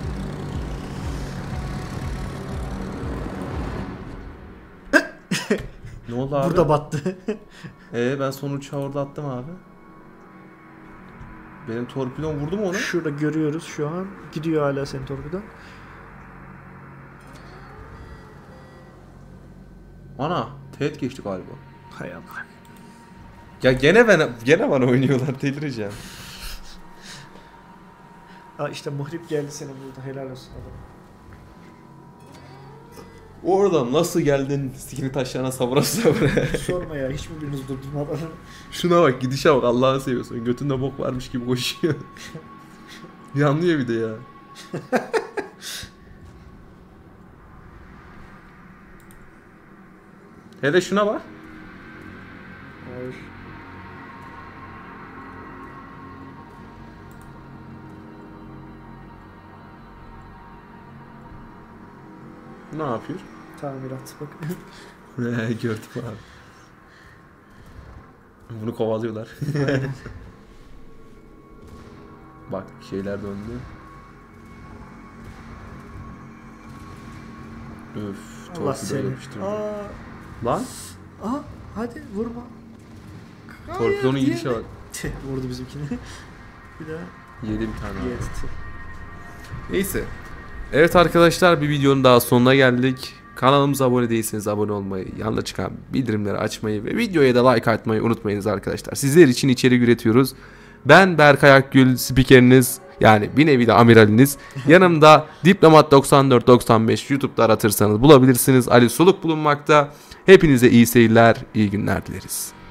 Ne oldu abi? Burada battı. Ee ben son uçağı orada attım abi. Benim torpidom vurdu mu onu? Şurada görüyoruz şu an. Gidiyor hala senin torpidan. Ana, teğet geçti galiba. Hay Allah. Ya gene ben gene bana oynuyorlar, delireceğim. Aa işte muhrip geldi senin burada. Helal olsun adam. Oradan nasıl geldin sikini taşlarına savura savura. Sorma ya, hiç mi biriniz durdurmadan? Şuna bak, gidişe bak, Allah'ını seviyorsun. Götünde bok varmış gibi koşuyor. Yanlıyor bir de ya. Hele şuna bak. Hayır. Ne yapıyor? Tamirat bak. Gördüm abi. Bunu kovalıyorlar. Bak şeyler döndü. Öf, Allah torpido seni. yapıştırdı. Aa, Lan, aa, hadi vurma. torpidonun Hayır, gidişe yedi. bak. Tüh, vurdu bizimkini. Bir daha. Yedi bir tane abi. Yedi. tüh. Neyse. Evet arkadaşlar, bir videonun daha sonuna geldik. Kanalımıza abone değilseniz abone olmayı, yanında çıkan bildirimleri açmayı ve videoya da like atmayı unutmayınız arkadaşlar. Sizler için içerik üretiyoruz. Ben Berkay Akgül, spikeriniz, yani bir nevi de amiraliniz. Yanımda Diplomat doksan dört doksan beş YouTube'da aratırsanız bulabilirsiniz. Ali Soluk bulunmakta. Hepinize iyi seyirler, iyi günler dileriz.